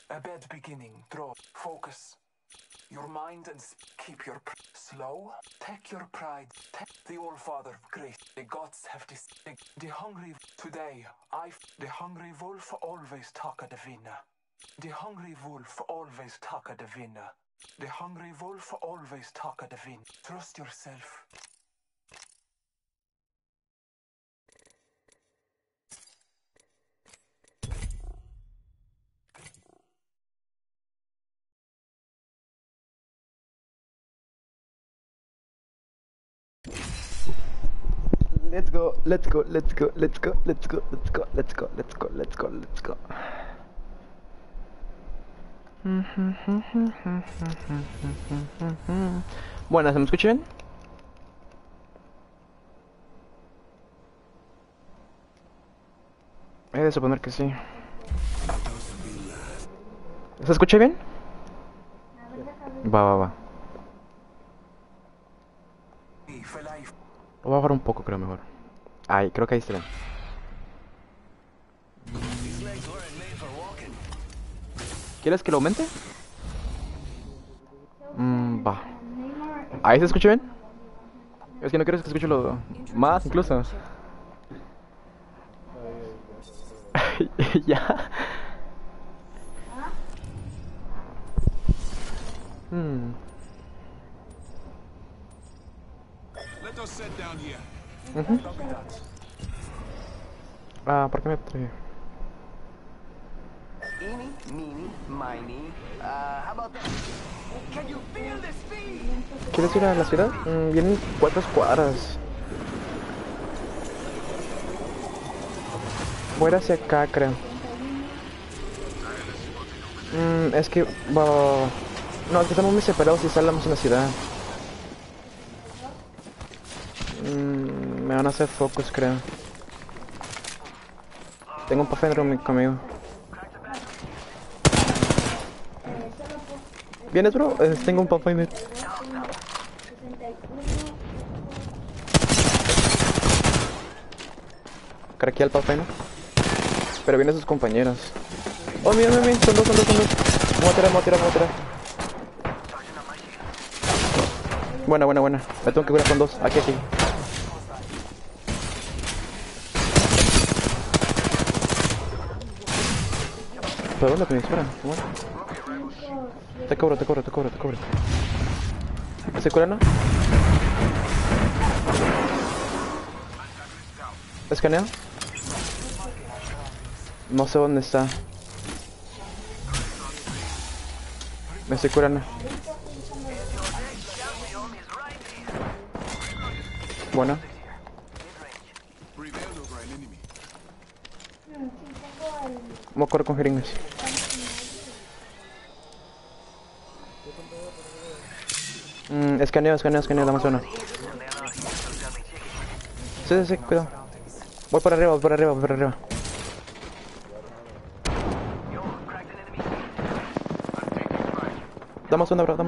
A bad beginning. Draw. Focus. Your mind and keep your slow. Take your pride. Take the All-Father grace. The gods have this. The hungry today. The hungry wolf always taka the winner. The hungry wolf always taka the winner. The hungry wolf always taka the winner. Trust yourself. Let's go, let's go, let's go, let's go, let's go, let's go, let's go, let's go, let's go, let's go. Buenas, ¿se me escucha bien? He de suponer que sí. ¿Se escucha bien? Va. Lo voy a bajar un poco, creo mejor. Ahí, creo que ahí está bien. ¿Quieres que lo aumente? Va. ¿Ahí se escucha bien? Es que no quieres que escuche lo más, incluso. Ya. ¿Por qué me traje? Eeny, meeny, miny. How about that? Can you feel the speed? ¿Quieres ir a la ciudad? Vienen 4 cuadras. Voy a ir hacia acá, creo. Es que... No, es que estamos muy separados y salamos en la ciudad. Me van a hacer focus, creo. Tengo un Pathfinder conmigo. ¿Vienes, bro? Tengo un Pathfinder. Craquea al Pathfinder. Pero vienen sus compañeros. Oh, mira, son dos. Vamos a tirar. Buena. Me tengo que curar con 2. Aquí. ¿Pero dónde me disparan? Bueno. Te cobro. ¿Se cura, no? ¿Escaneo? No sé dónde está. Me estoy curando. Bueno. Vamos a correr con jeringas. Escaneo, dame zona. Sí, cuidado. Voy para arriba. Dame zona, bro,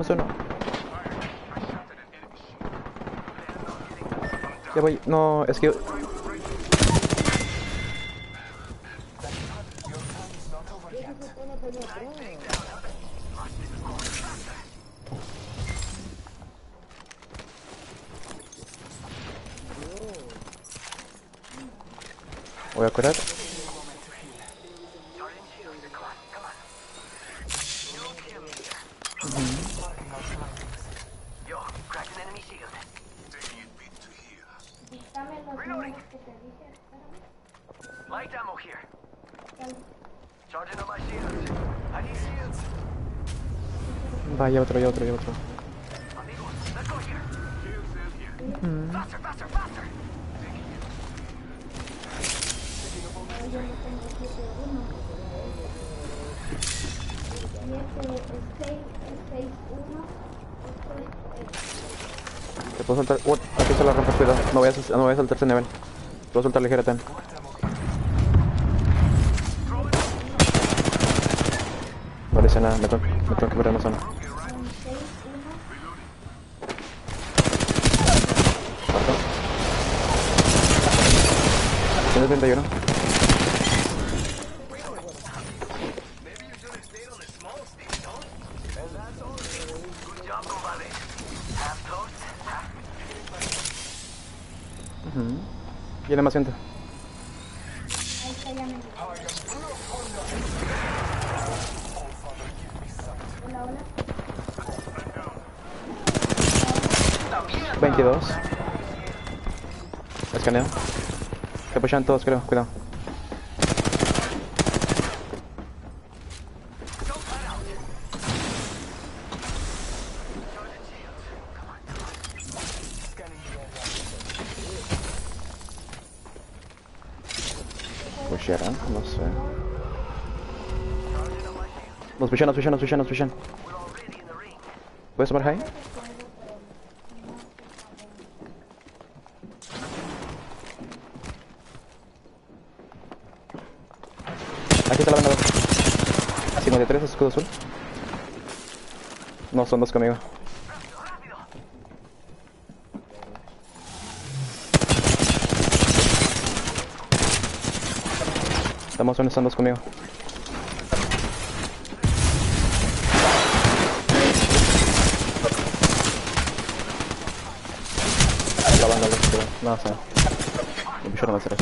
Ya voy, no, es que... Voy a curar. Va, ya otro. Te puedo soltar. Aquí está la rampa, cuidado. No voy a saltar ese nivel. Te puedo soltar ligera, ten. No le hice nada, me tengo que curar más zona. 131. Viene más gente. Ahí está, ya me dijo. Hola, hola. 22. Escaneo. Se pushan todos, creo. Cuidado. ¿Pusharán? No sé. Nos pushan. ¿Puedes tomar high? Aquí está la banda. 53, escudo azul. No, son dos conmigo. Están dos conmigo. La banda, no sé. Me pusieron las tres.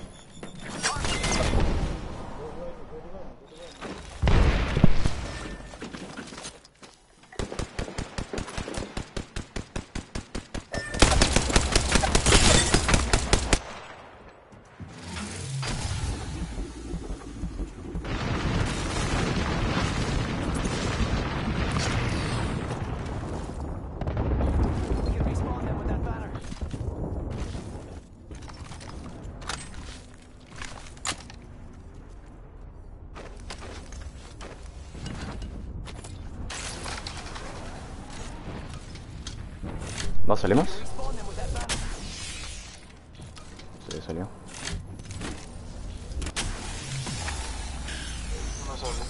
You can respawn them with that banner. ¿Nos salimos? Respawn them with that banner. Sí, salió. No sale.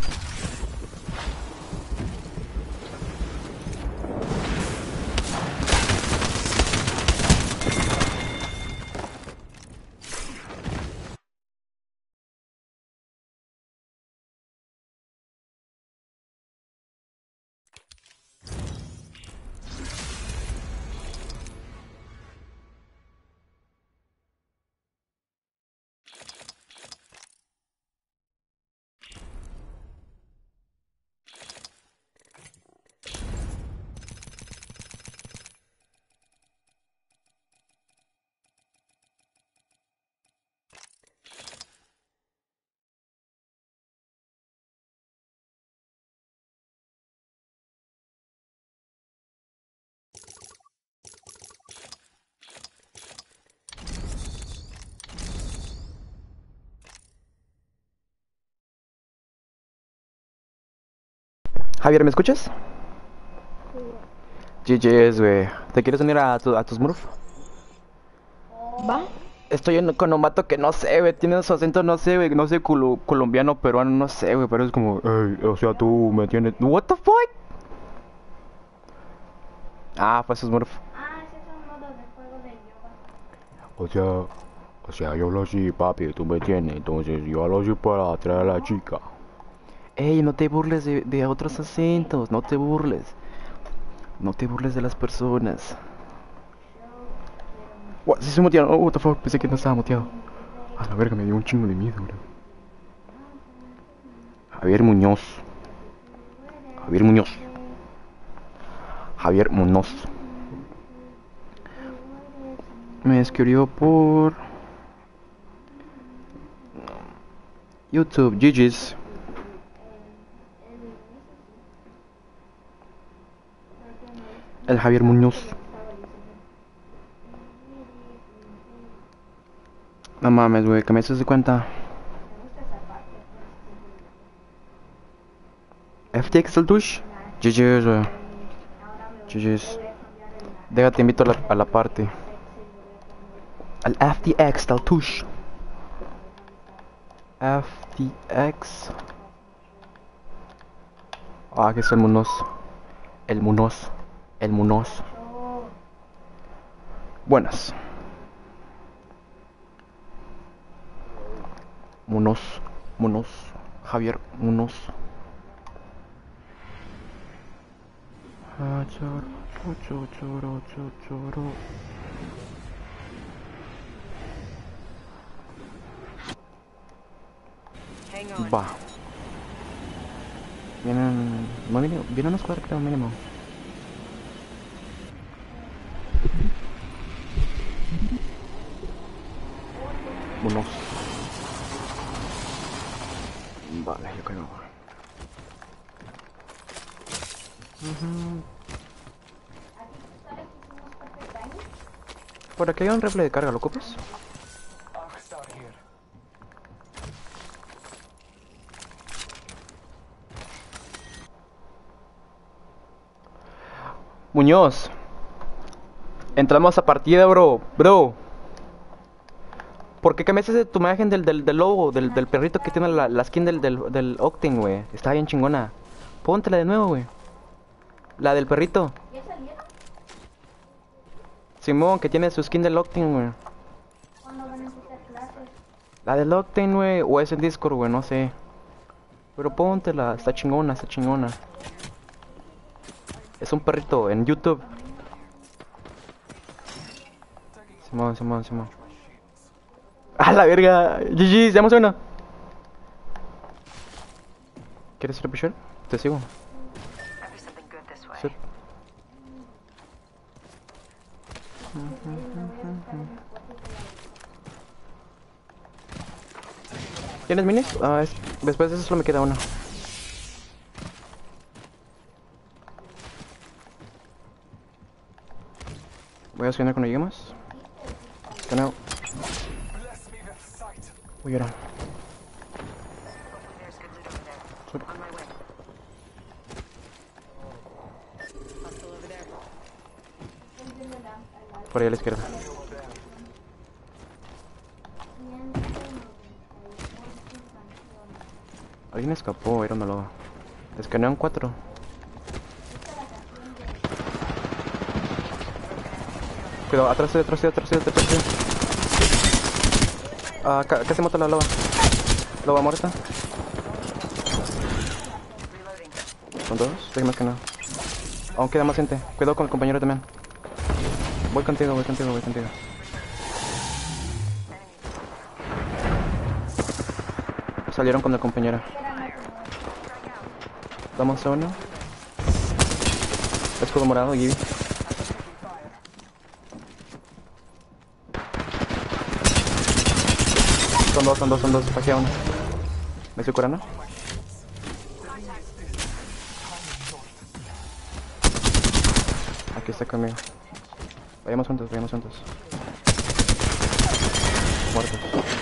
Javier, ¿me escuchas? GG's, güey. ¿Te quieres unir a tus Smurf? ¿Va? Estoy con un vato que no sé, güey. Tiene su acento, no sé, güey. No sé, colombiano, peruano, no sé, güey. Pero es como, "Ey, o sea, tú me tienes. ¿What the fuck?" Ah, fue su Smurf. Ah, ese es un modo de juego de yoga. O sea, yo hablo así, papi, tú me tienes. Entonces, yo hablo así para atraer a la chica. Ey, no te burles de otros acentos. No te burles. No te burles de las personas. What? Sí se mutearon. Oh, what the fuck. Pensé que no estaba muteado. A la verga, me dio un chingo de miedo, bro. Javier Muñoz. Javier Muñoz. Javier Muñoz. Me escribió por YouTube. GG's. El Javier Muñoz. No mames, güey, que me haces de cuenta. FTX el Tush. GG's, güey. GG's. Déjate, invito a la parte. Al FTX del Tush. FTX. Ah, que es el Munoz. El Munoz. El Munoz. Buenas. Munoz. Munoz. Javier Munoz. Va. Vienen... No vienen unos cuadros creo mínimo. Unos. Vale, yo caigo. Por aquí hay un rifle de carga, ¿lo ocupas? I'll start here. Muñoz. Entramos a partida, bro. Bro. ¿Por qué cambiaste tu imagen del logo, del perrito que tiene la skin del Octane, güey? Está bien chingona. Póntela de nuevo, güey. La del perrito. ¿Ya salieron? Simón, que tiene su skin del Octane, güey. ¿Cuándo van a empezar clases? La del Octane, güey. O es en Discord, güey, no sé. Pero póntela, está chingona, está chingona. Es un perrito en YouTube. Simón, Simón, Simón. ¡A la verga! GG, seamos uno. ¿Quieres ir a pushar? Te sigo. Sí. ¿Tienes minis? Después de eso solo me queda uno. Voy a escanear cuando lleguemos. Escaneo. Bless me with sight. Voy a ir. Por ahí a la izquierda. Alguien escapó, era una loba. Escaneo en 4. Cuidado, atrás. Casi mata a la loba. Loba muerta. Son dos, déjame escanear. Aún queda más gente. Cuidado con el compañero también. Voy contigo. Salieron con el compañero. Damos a uno. Escudo morado, Gibby. Son dos. Pasé a uno. ¿Me estoy curando? Aquí está conmigo. Vayamos juntos. Muertos.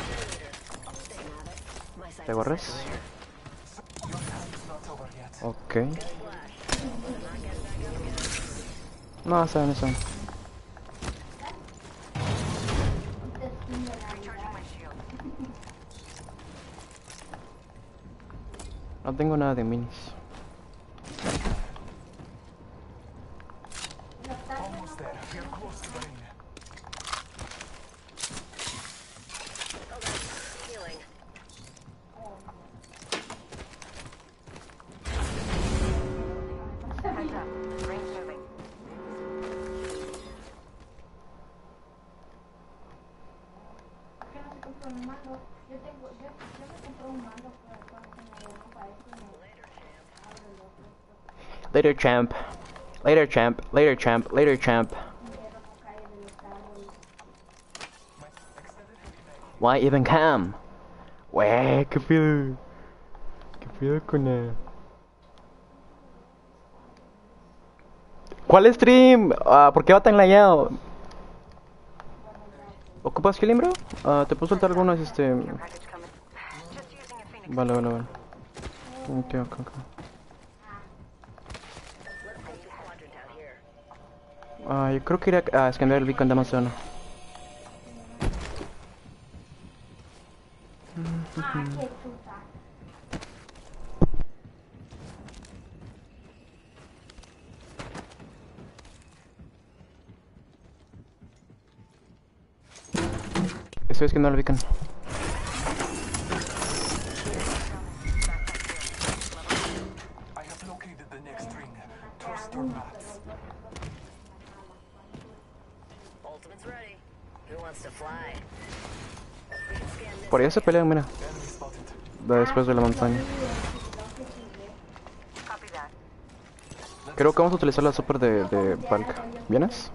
¿Te agarras? Ok. No, saben. No tengo nada de minis. Almost there. We're close to the ring. ¿Por qué no se compró un mando? Yo me compré un mando para que me lo para eso y me abro el otro. Later, champ. Y ya no cae de los carros. Why even come? Wey, ¿qué pedo? ¿Qué pedo con él? ¿Cuál stream? ¿Por qué va tan lagueado? ¿Ocupas healing, bro? Te puedo soltar algunos, Vale. Ok. Yo creo que iré a escanear el beacon de Amazon. Qué chuta. Estoy escaneando el beacon. I have located the next ring. Trust your maps. Ultimate's ready. Who wants to fly? Por allá se pelean, mira. Enemy spotted. después de la montaña. Copy that. Creo que vamos a utilizar la super de Valk. ¿Vienes?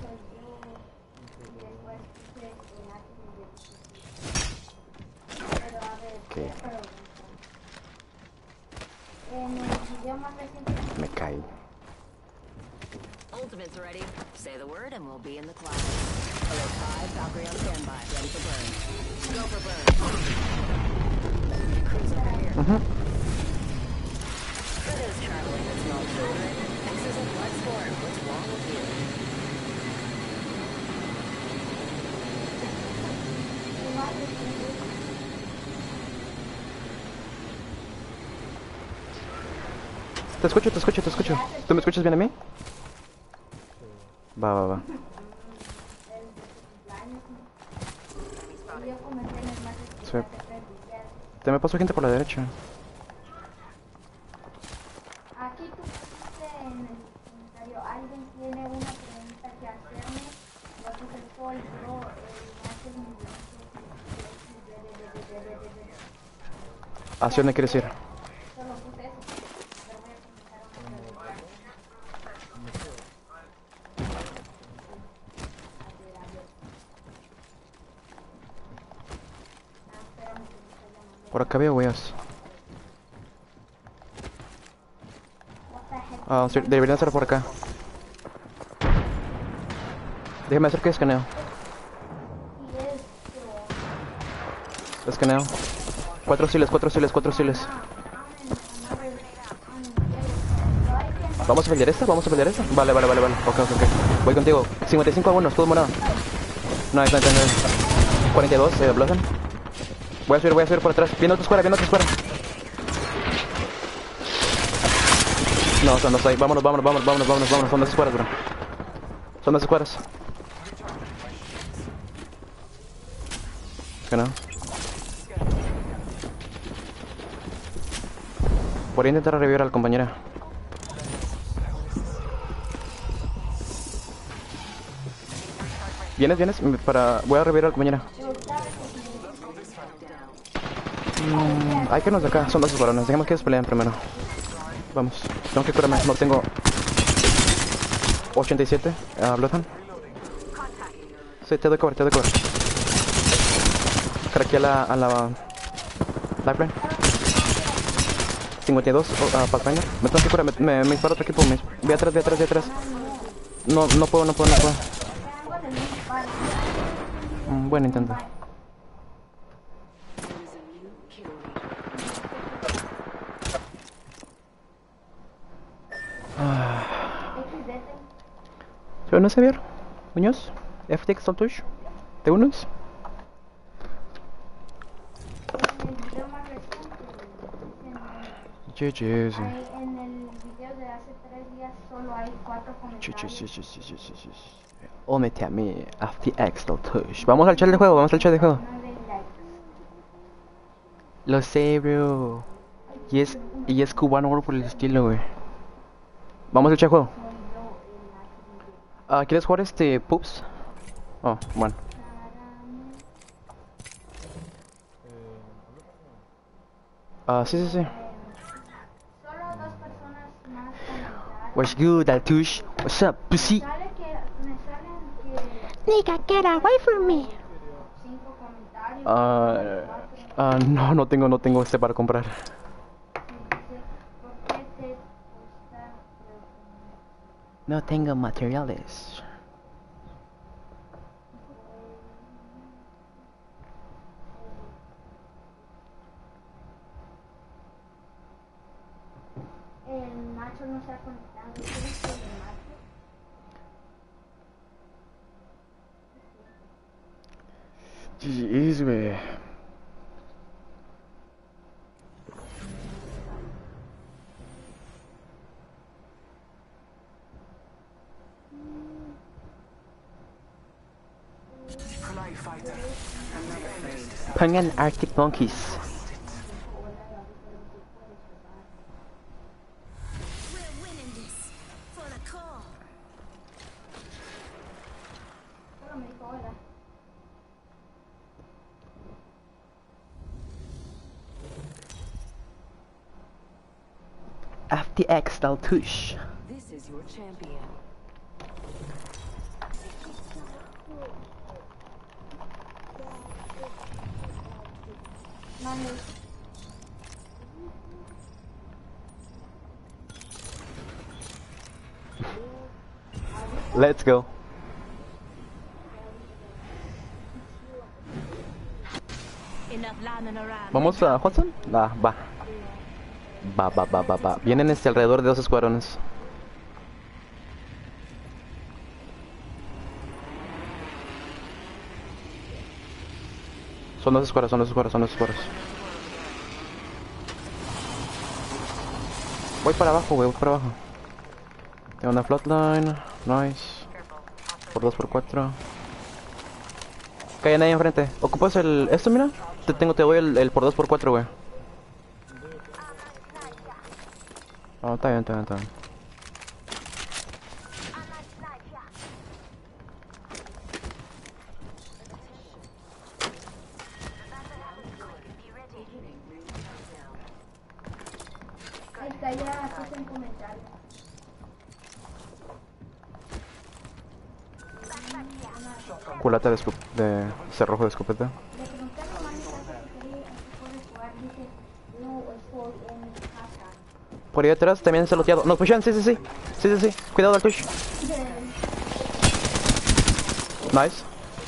Ok, En el video más reciente me caí. Ultimate's ready. Say the word and we'll be in the clouds. Alert 5, Valkyrie on standby. Ready for burn. Go for burn. Cruise over here. For those traveling with small children, this is a blood sport. What's wrong with you? Te escucho, te escucho, te escucho. ¿Tú me escuchas bien a mí? Va, va, va. yo comenté en el más Sí. reciente de 3 días. Te me pasó gente por la derecha. Aquí tú pusiste en el comentario, alguien tiene una pregunta que hacerme, lo puse soy yo, haces mi ¿Hacia dónde quieres ir? Solo puse eso, pero voy a comenzar una pregunta. Espérame que me estoy llamando. Por acá veo weas. What the heck? Ah, sí, deberían estar por acá. Déjame hacer que escaneo. Y esto. Escaneo. 4 siles, 4 siles, 4 siles. ¿Vamos a pelear esta? ¿Vamos a pelear esta? Vale, vale, vale, vale. Ok, ok, ok. Voy contigo. 55 a 1, escudo morado. Nice, nice, nice. 42, Blossom. Voy a subir por atrás. Viene otra escuadra, viene otra escuadra. No, son dos ahí. Vámonos, vámonos, vámonos, vámonos, vámonos, vámonos. Son dos escuadras, bro. Son dos escuadras. ¿Qué no? Voy a intentar revivir a la compañera. ¿Vienes, vienes? Voy a revivir a la compañera. Hay que irnos de acá, son dos varones. Dejemos que ellos peleen primero. Vamos, tengo que curarme. No tengo 87. Bloodhound. Sí, te doy cover, te doy cover. Craqué a la lifeline. 52, Pathfinder. Me tengo que curar, me dispara otro equipo. Ve atrás, ve atrás, ve atrás. No puedo, no puedo, no puedo. Buen intento. ¿Se van a saber? Muñoz, FTX Saltush, ¿te unes? En el video más reciente, GG's. en el video de hace 3 días solo hay 4 comentarios. Únete a mí, FTX Saltush. Vamos al chat de juego, vamos al chat de juego. 9 likes. Lo sé, bro. Y es cubano por el estilo, güey. Vamos al chat de juego. ¿Quieres jugar Pups? Oh, bueno. Sí, sí, sí. Solo 2 personas más comentaron. What's good, Altush? What's up, pussy? Me salen que Nigga, get away from me. 5 comentarios. No tengo para comprar. Dice, ¿por qué te gusta? No tengo materiales. El macho no se ha conectado. ¿Quieres que el macho? Jeez, güey. Fly fighter. Pongan Arctic Monkeys. We're winning this. For the call. Solo me dijo hola. FTX del Tush. This is your champion. Mande. Let's go. Enough lambing around. ¿Vamos a Hudson? Va. Va. Vienen alrededor de 2 escuadrones. Son dos escuadras. Voy para abajo, güey, voy para abajo. Tengo una flatline, nice. Por 2x4. Que hay nadie enfrente. ¿Ocupas esto, mira? Te doy el por 2x4, güey. No, está bien. Ahí está, ya puse en comentarios. Culata de cerrojo de escopeta. Le pregunté a mi mamá en casa si quería, si puede jugar. Dice, no, estoy en casa. Por ahí atrás también se loteado. Nos pushan, sí. Cuidado al tush. Nice.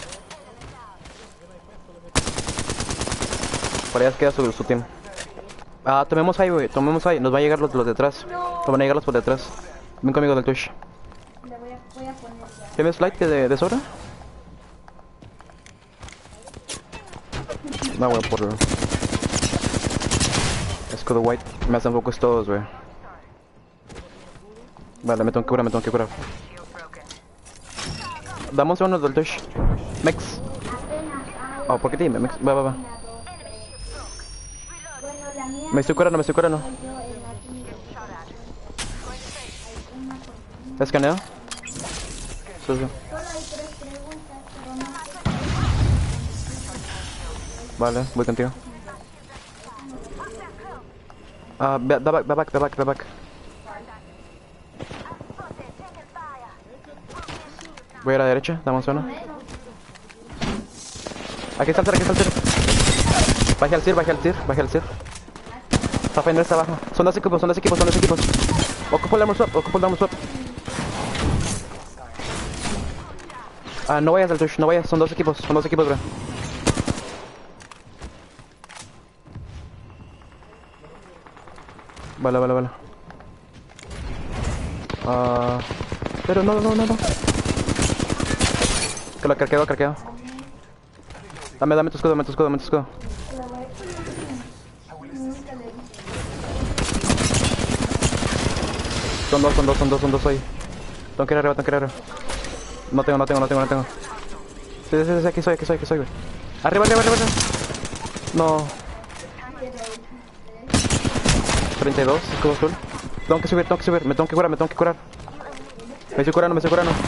Por allá queda su team. Tomemos ahí, güey. Nos van a llegar los de atrás. Nos van a llegar los por detrás. Ven conmigo del tush. Le voy a poner ya. ¿Tienes flight de sobra? No, güey, por escudo white. Me hacen focus todos, güey. Vale, me tengo que curar. Damos uno del tush. Mex. Oh, ¿por qué te dime? Mex. Va. Bueno, la mía Me estoy curando. soy yo en la tienda. ¿Escaneo? Sí. Solo hay 3 preguntas, pero no sé. Vale, voy contigo. Da back. Voy a la derecha, damos uno. Aquí está el tir. Baje al tir. Papá no está abajo. Son dos equipos. Ocupo el armor swap. No vayas al tush, no vayas. Son dos equipos, bro. Vale. Pero no. Que lo carqueo. Dame tu escudo. Son dos ahí. Tengo que ir arriba. No tengo. Sí, aquí soy, güey. Arriba. No. 32, escudo azul. Tengo que subir, me tengo que curar. Me estoy curando.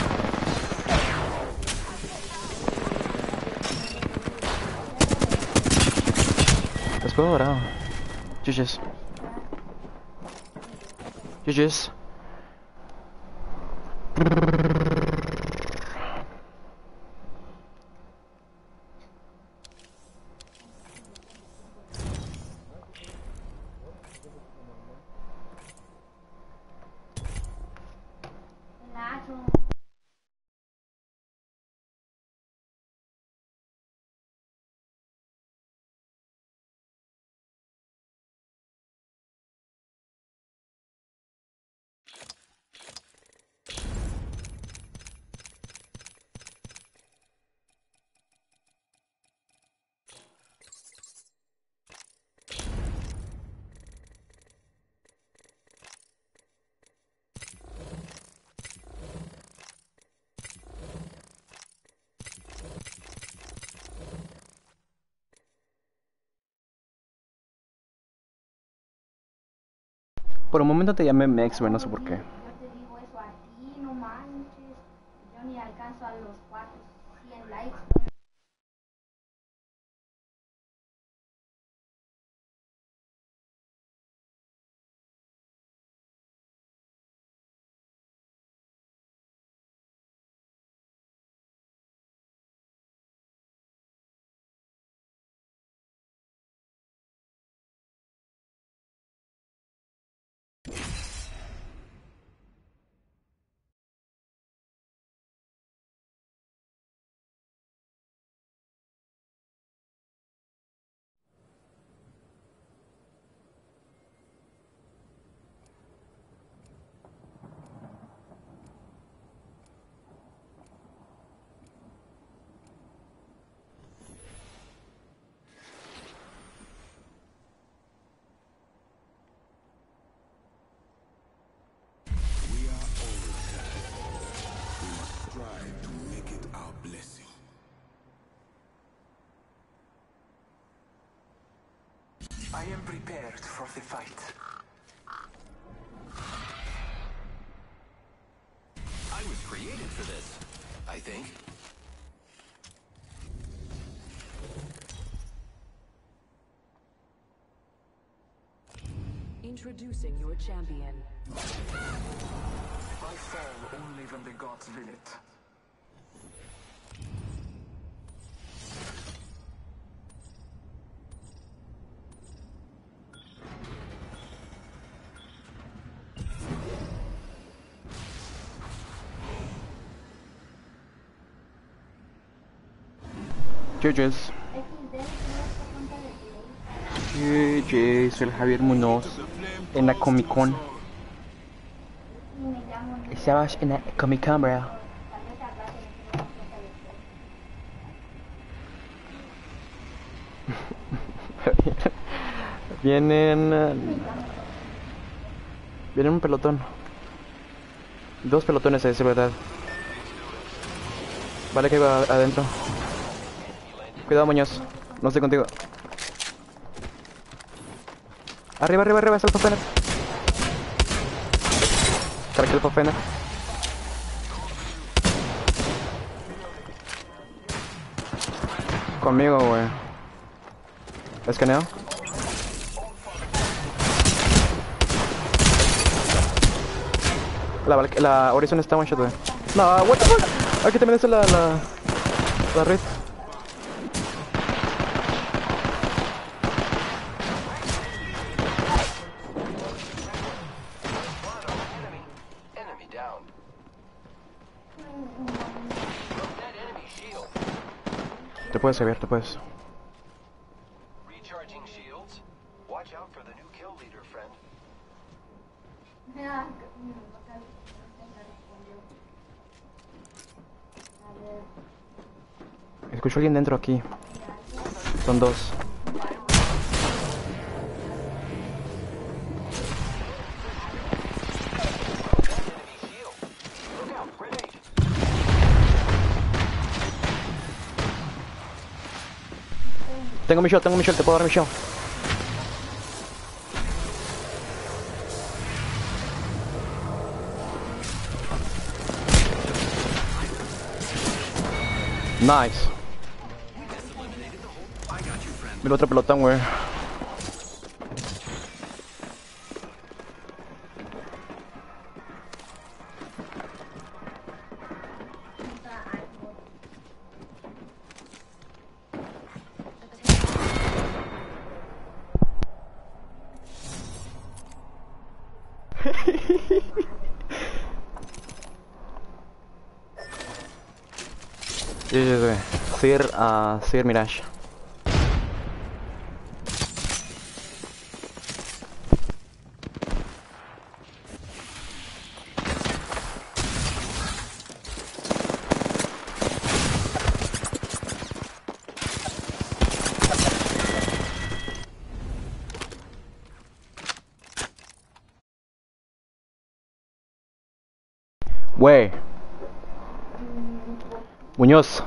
Escudo dorado. GG's. Por un momento te llamé Mex, güey, no sé por qué. Yo te digo eso a ti, no manches. Yo ni alcanzo a los 400 likes. I am prepared for the fight. I was created for this, I think. Introducing your champion. I fall only when the gods will it. GG's. GG, soy el Javier Munoz en la Comic Con. Estabas en la Comic Con, bro. Vienen un pelotón. 2 pelotones, a decir verdad. Vale, que va adentro. Cuidado, Muñoz. No estoy contigo. Arriba, está el Fofener. Traje el Fofener. Conmigo, güey. Escaneo. La Horizon está one shot, güey. No, what the fuck. Aquí también está la red. Enemy down. That enemy shield. Te puedes saber, te puedes. Recharging shields. Watch out for the new kill leader, friend. Escucho a alguien dentro aquí. Son 2. Tengo mi shot, te puedo dar mi shot. Nice. Mira otro pelotón, güey. Sir Mirage. Güey. Muñoz.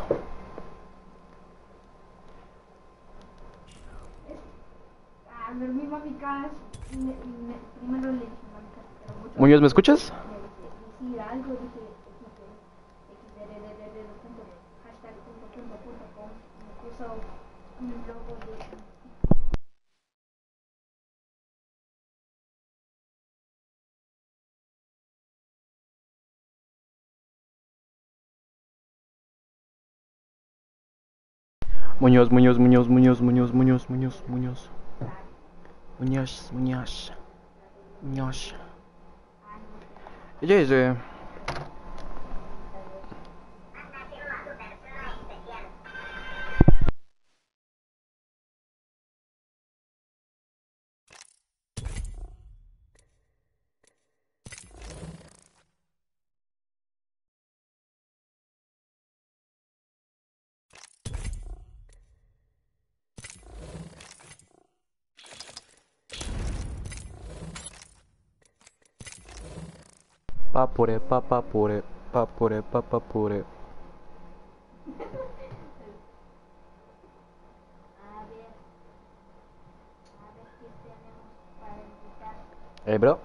Muñoz, ¿me escuchas? Muñoz. Ella es papure. Bro.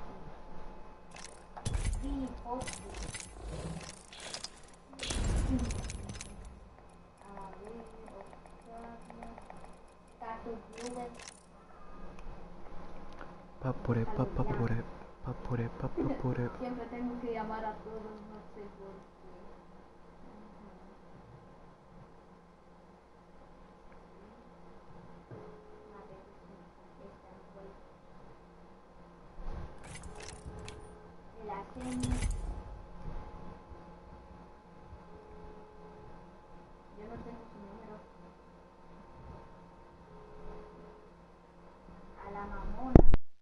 Sí, poco. A ver, observe. Status viewer. Papure, papapure, papure, papapure. Siempre tengo que llamar a todos, no sé por qué. A ver si me contesta el la seña. Yo no tengo su número. A la mamona.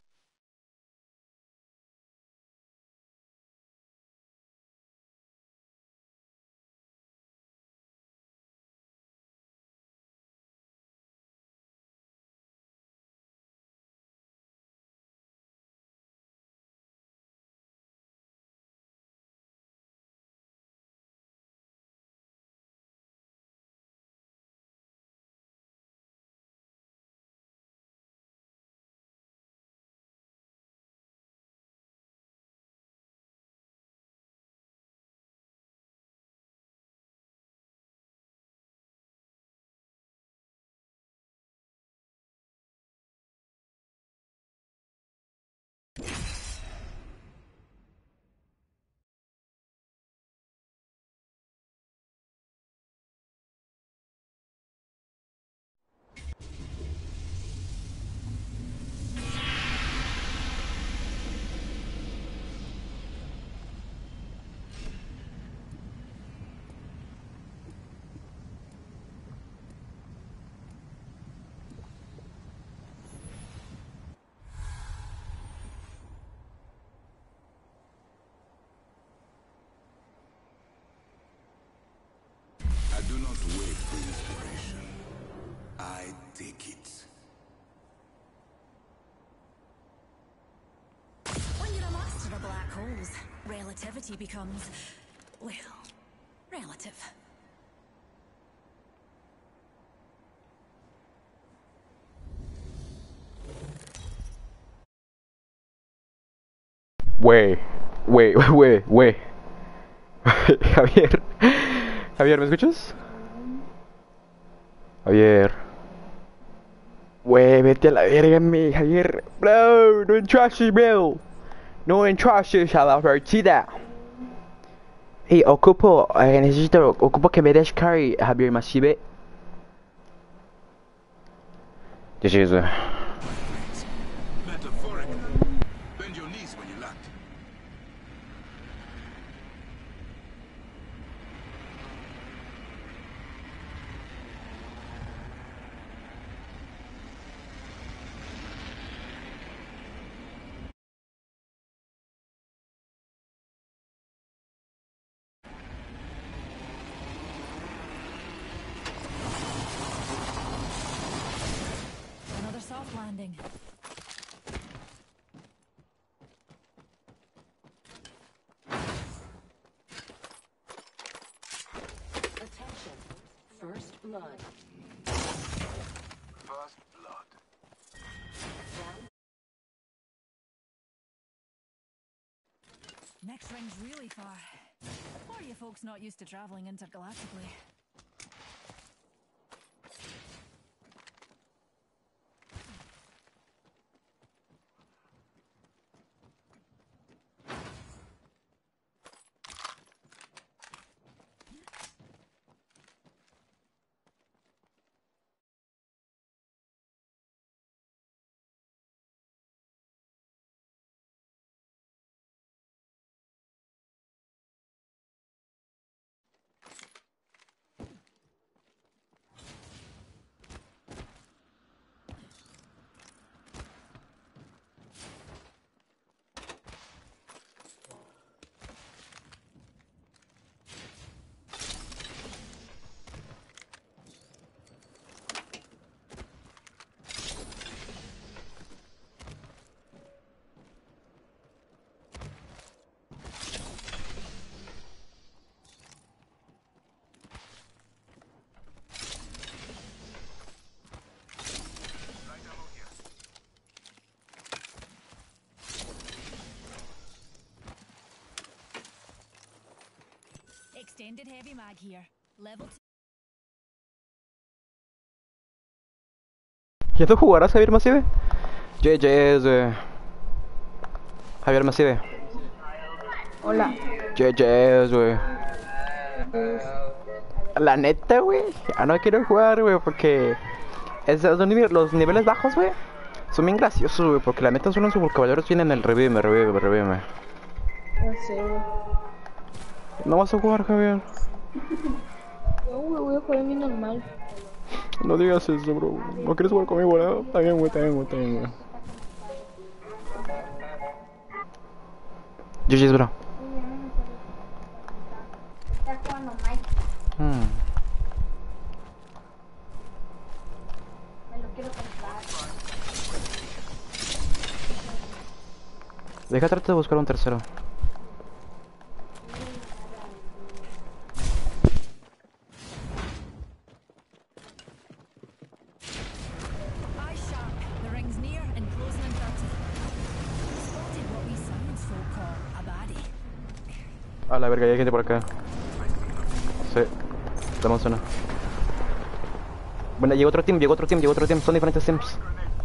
I do not wait for inspiration. I take it. When you're a master of black holes, relativity becomes, well, relative. Wey, wey, wey, wey. Javier. Javier, ¿me escuchas? Javier. Wey, vete a la verga, mi Javier. Bro, no entraste, bro. No entraste a la partida. Hey, ocupo que me des carry, Javier Masive. Jesus. Metaphorically. Bend your knees when you land. Another soft landing. Attention. First blood. First blood. Next ring's really far. Or are you folks not used to traveling intergalactically? Extended heavy mag here. Level 2. ¿Ya tú jugarás, Javier Massive? JJ's, Javier Massive. Hola. JJ's, güey. La neta, güey. Ya no quiero jugar, güey, porque los niveles bajos, güey, son bien graciosos, güey, porque la neta solo en sus caballeros tienen el revíveme. No sé, güey. No vas a jugar, Javier. No, güey, voy a jugar a mí normal. No digas eso, bro. ¿No quieres jugar conmigo, bro? Está bien, güey. GG's, bro. Está jugando Mike. Me lo quiero comprar. Deja tratar de buscar un tercero. Eye sharp. The ring's near and closing in 30. Spotted what we science folk call a baddie. A la verga, ya hay gente por acá. Sí. Estamos en una. Bueno, llegó otro team. Son diferentes teams. 10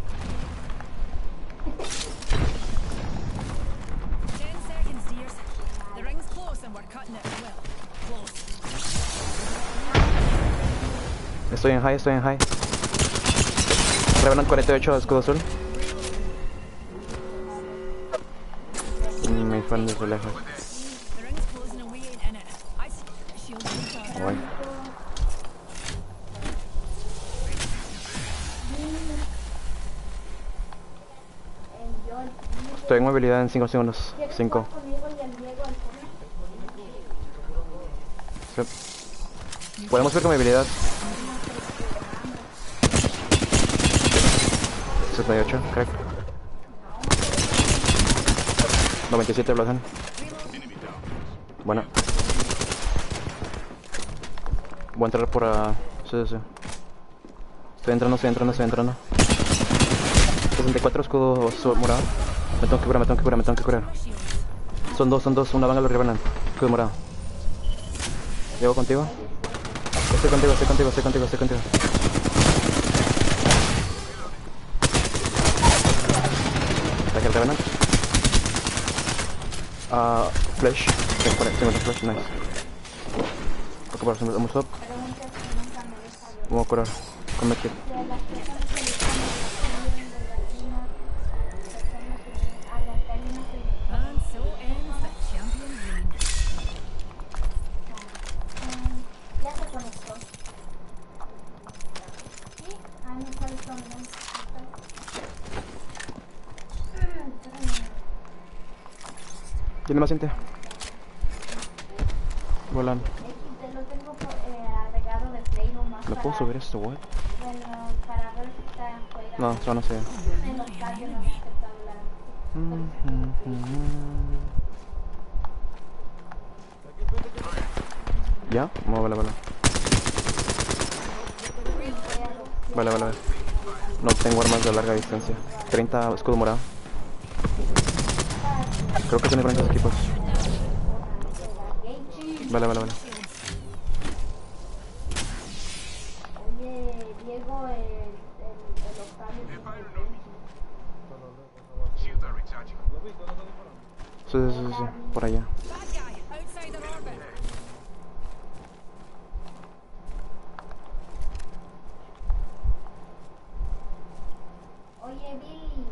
seconds, dears. The ring's close and we're cutting it. Well, close. Estoy en high. Revenant 48, escudo azul. Mi fan desde lejos. The ring's closing and we ain't in it. I see shield recharge. Guay. Estoy en movilidad en 5 segundos. 5. Sí. Podemos ver con movilidad. 78, crack. 97, Bloodhound. Bueno. Voy a entrar por sí. Estoy entrando. 64, escudo morado. Me tengo que curar. Son dos. Una van a los Revenant. Escudo morado. Llego contigo. Estoy contigo. Ataque el Revenant. Flash. Tengo el flash, nice. Ocupar, vamos up. Vamos a curar. Con medkit. And so ends the Champions League. Ya se conectó. Sí, ahí me sale todo bien. ¿Tiene más gente? Volan. Te lo tengo agregado de Play nomás. ¿Lo puedo subir esto, what? Bueno, para ver si está juega. No, eso no sé. En los cambios no se está hablando. ¿Ya? No, vale. Vale. No tengo armas de larga distancia. 30 escudo morado. Creo que son diferentes equipos. Vale. Oye, Diego, el Octavio. Sí, por allá. Bad guy, outside our orbit. Oye, Billy.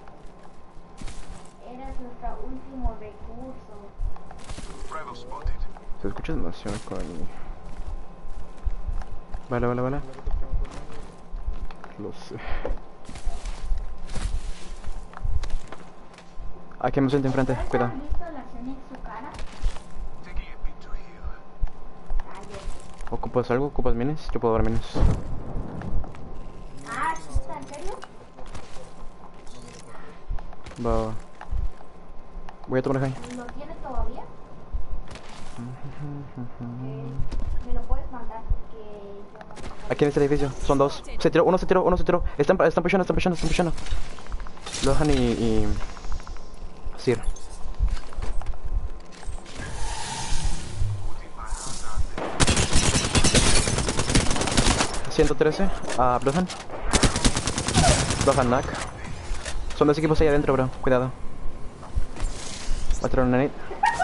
Eres nuestro último recurso. Se escucha demasiado con... Vale. Lo sé. Aquí me siento enfrente, cuidado. ¿Has visto la escena en su cara? ¿Ocupas algo? ¿Ocupas minis? Yo puedo dar minis. Ah, ¿está en serio? Va. Voy a tomar high. ¿Lo tienes todavía? Me lo puedes mandar porque yo no... Aquí en este edificio, son dos. Uno se tiró. Están pushando. Lohan y... Sir. 113 a Bloodhound. Bloodhound knock. Son dos equipos ahí adentro, bro. Cuidado. Va a tirar una nade.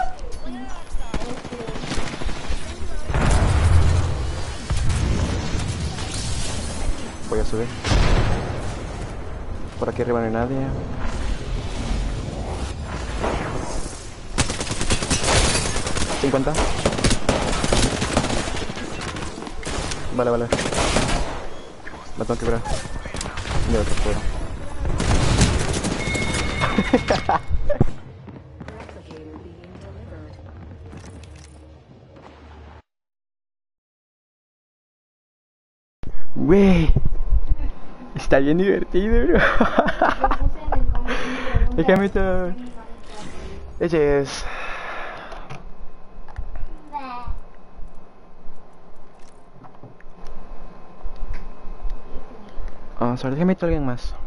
Voy a subir. Por aquí arriba no hay nadie. ¿50? Vale, vale. La tengo que quebrar. Mira que fuera. Wey, está bien divertido, bro. Déjame todo. Ellos. Ah, sorry, déjame a alguien más.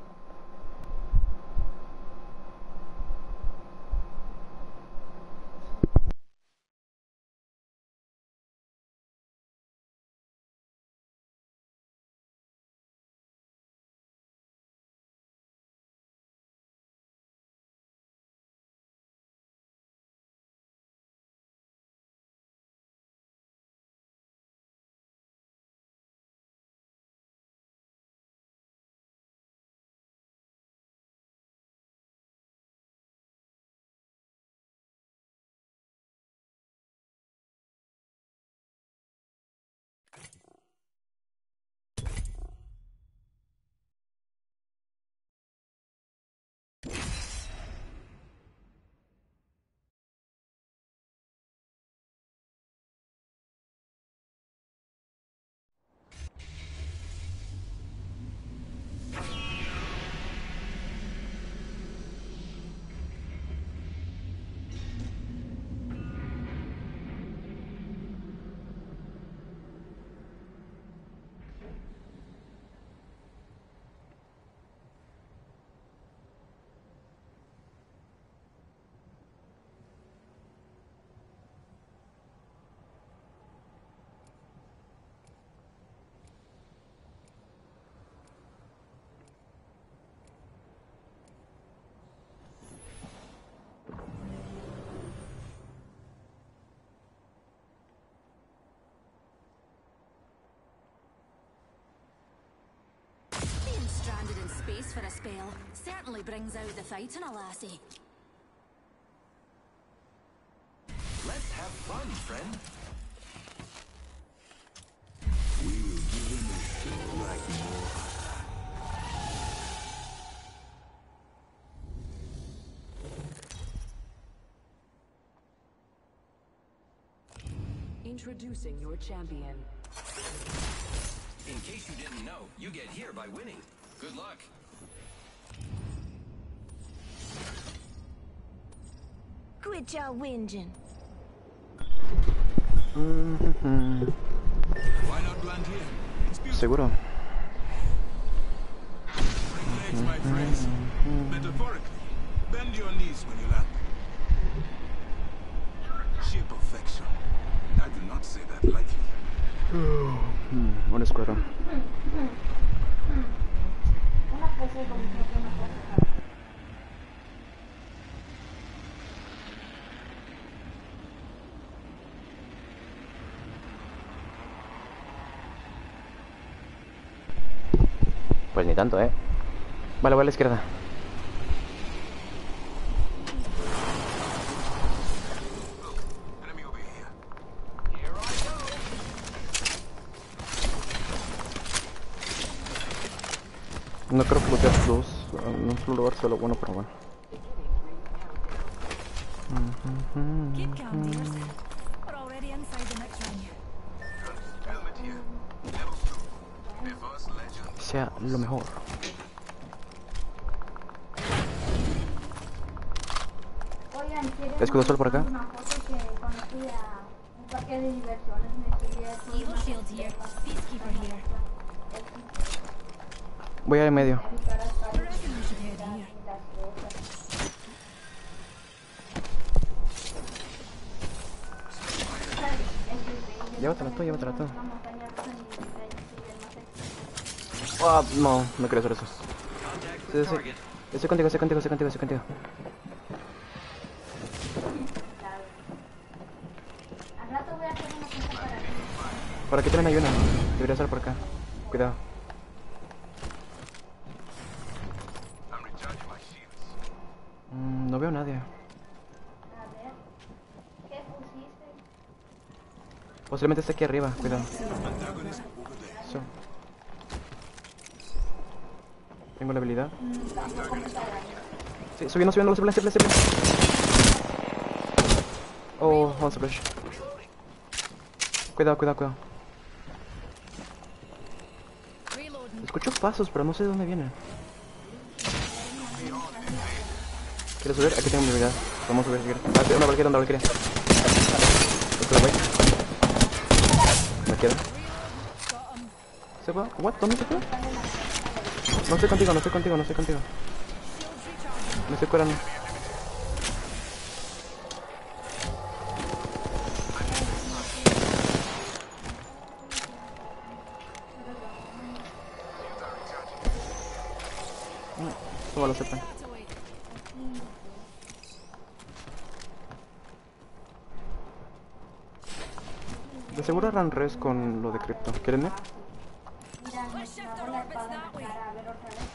Stranded in space for a spell certainly brings out the fight in a lassie. Let's have fun, friend. We will give him a show like no other. Introducing your champion. In case you didn't know, you get here by winning. Good luck. Quit your whinging. Why not land here? It's beautiful. Seguro. Legs, my friends. Metaphorically, bend your knees when you land. Sheer perfection. I do not say that lightly. Un escuadrón. Pues ni tanto, Vale, voy a la izquierda. No creo que lootear dos en un lugar solo bueno, pero bueno. Keep calm, dears. We're already inside the next ring. Sea lo mejor. Oigan, ¿quieren Escudo sol por acá? una foto que cuando fui a un parque de diversiones me quería hacer Evil shield here. Peacekeeper here. Voy a ir en medio. I reckon we should head here. Llévatela tú, llévatela tú. Ah, no, no quería hacer eso. Sí, sí. Estoy contigo. Al rato voy a hacer una cosa para ti. Por aquí también hay una. Debería estar por acá. Cuidado. No veo a nadie. A ver. ¿Qué pusiste? Posiblemente está aquí arriba. Cuidado. So. Tengo la habilidad. Tampoco me está daño. Sí, subiendo, se plan. Oh, vamos a flash. Cuidado. Reloading. Escucho pasos, pero no sé de dónde vienen. ¿Quieres subir? Aquí tengo mi habilidad. Vamos a subir si quieres. Ah, sí, una valquiria. Me queda. ¿Se va? ¿What? ¿Dónde se fue? No estoy contigo. Me estoy curando. ¿Cómo lo sepan? De seguro harán res con lo de cripto. ¿Quieren ir? Mira, me clavó la espada en la cara. A ver otra vez.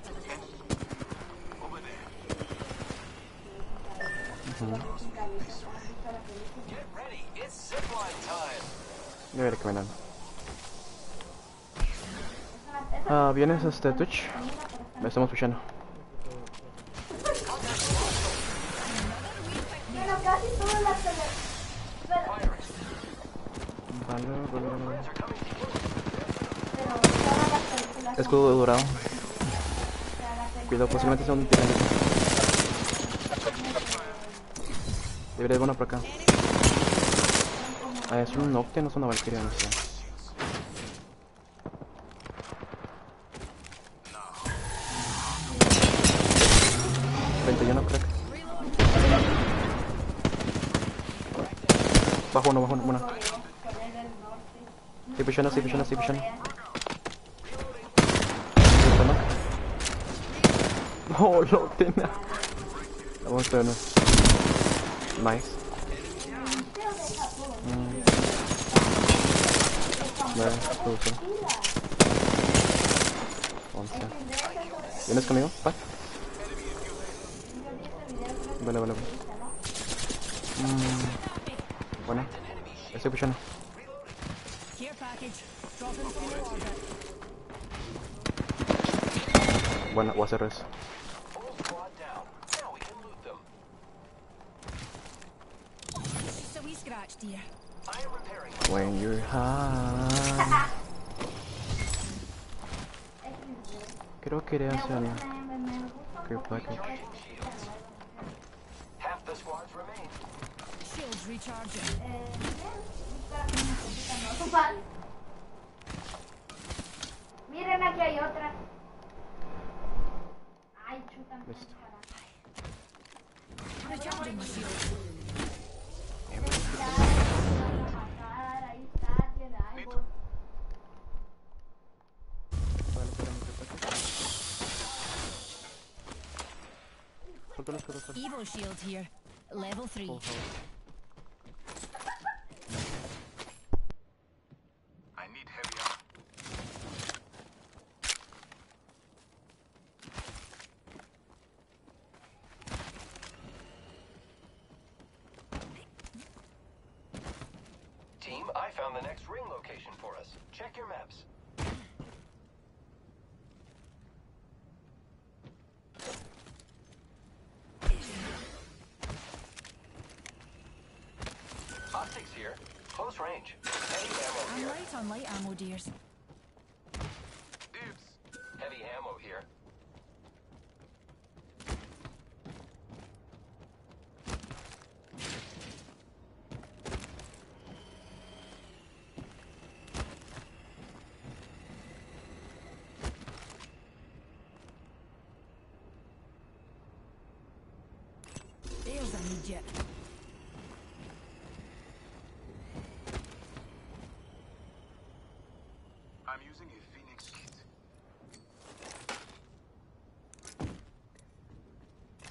Ya veré que me dan. Ah, ¿vienes hasta Twitch? Me estamos pushando. Bueno, casi todas las peleas. Vale. Pero todas las películas. Escudo dorado. Cuidado, posiblemente sea un tiranito. Debería ir bueno por acá. Ah, es un Nocte, no es una Valkyria, no sé. Yo no creo que... Bajo uno. Estoy pushando. Oh, lo tenía. Vamos a ver. Nice. Vale, producción. 11. ¿Vienes conmigo? Pa. Vale. Bueno, estoy pushando. Bueno, voy a hacer eso. When you're high. Creo que iré hacia el care package. Shields recharging. Miren, aquí hay otra. Ay, chuta. Listo. Recharging my shield. Ahí está, tiene algo. Vale, espérame, care package. Suelta los carros. Evo shield here. Level 3. Full health. I need heavy ammo. Team, I found the next ring location for us. Check your maps. Optics here. Close range. Heavy ammo I'm here. light on light ammo, dears. Dibs. Heavy ammo here. There's an idiot. I'm using a Phoenix kit.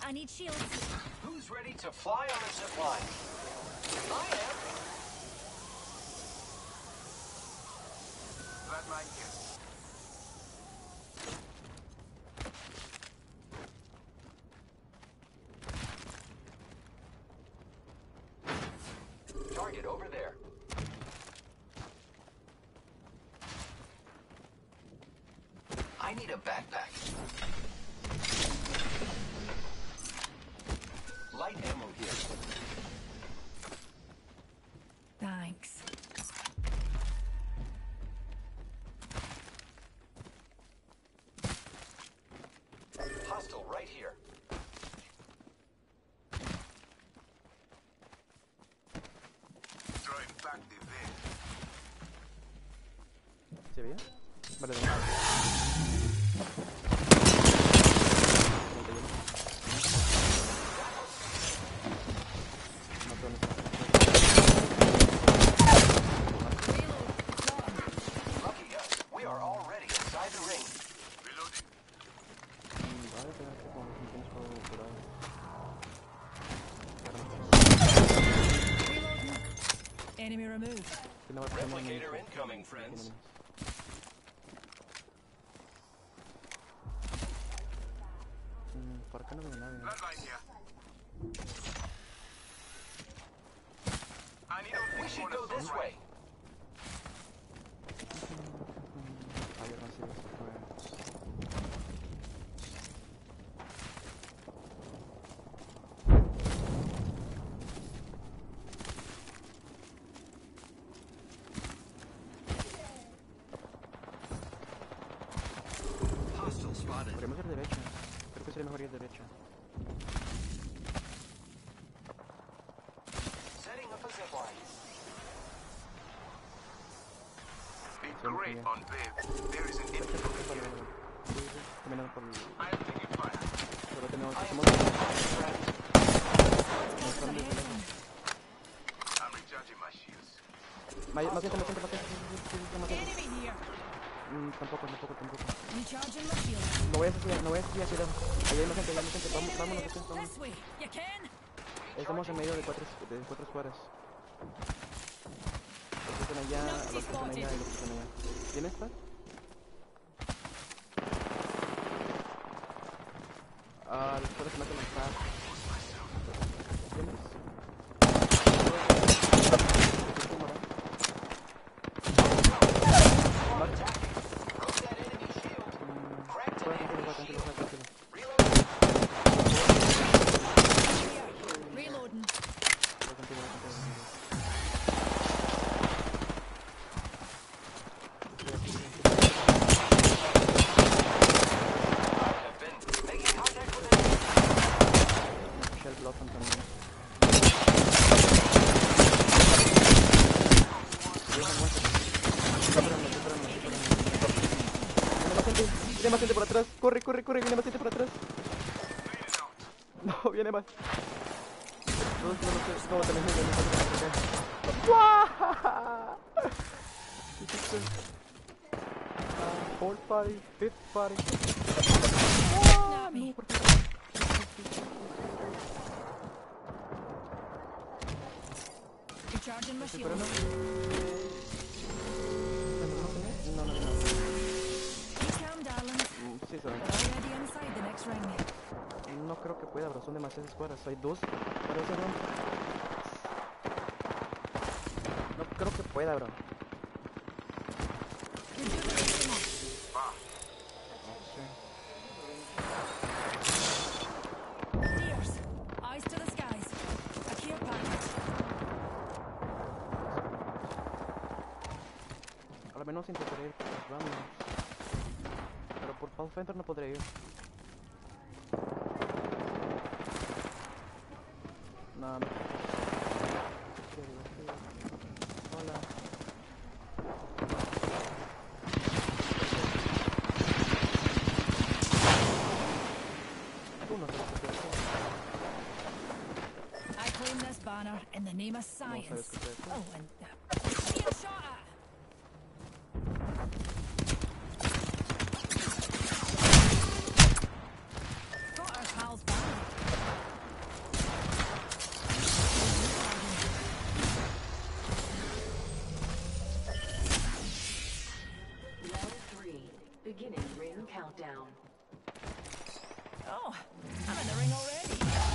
I need shields. Who's ready to fly on a zip line? I am. Flatline here. Target over there. I need a backpack. Light ammo here. Thanks. Hostile right here. Throwing back the veil. ¿Se veía? Vale, de nuevo. Lucky us. We are already inside the ring. Reloading. Vale, pero es que como si tienes todo curado. Enemy removed. Que no va a tener Replicator incoming, friends. ¿Por qué no veo nadie? Flatline here. I need a We should go this way. Ayer no sé si fue. Hostile spotted. Podríamos ir derecha. Creo que sería mejor ir derecha. Setting up a zip line. Be great on Viv. There is an enemy here. Caminando por el... I'm taking fire. Pero tenemos... I am somos... I'm recharging my shields. Más gente. Enemy here. Tampoco. Recharging my shields. No voy a así, cuidado. Ahí hay más gente. Vámonos, This way. You can. Estamos en medio de cuatro escuadras. Los que están allá, los que están allá y los que están allá. ¿Tienes pad? Los cuadros se meten los pad. ¿Tienes? Reloading. Shell Blossom también. Viene más gente por atrás. Corre. Viene más gente por atrás. No, viene más. No, también viene más gente por acá. Fourth party, fifth party. Not me. Recharging my Pero shields. no. Be calm, darlings. Sí, saben. Already inside the next ring. No creo que pueda, bro. Son demasiadas escuadras. Hay dos para ese round. No creo que pueda, bro. Rejuvenating. Deers. Eyes to the skies. A care package. A lo menos intentaré ir por los bandos. Pero por Pathfinder no podré ir. No. Hola. I claim this banner in the name of science. Oh, and being shot at. Got our pal's banner. Oh, I'm in the ring already.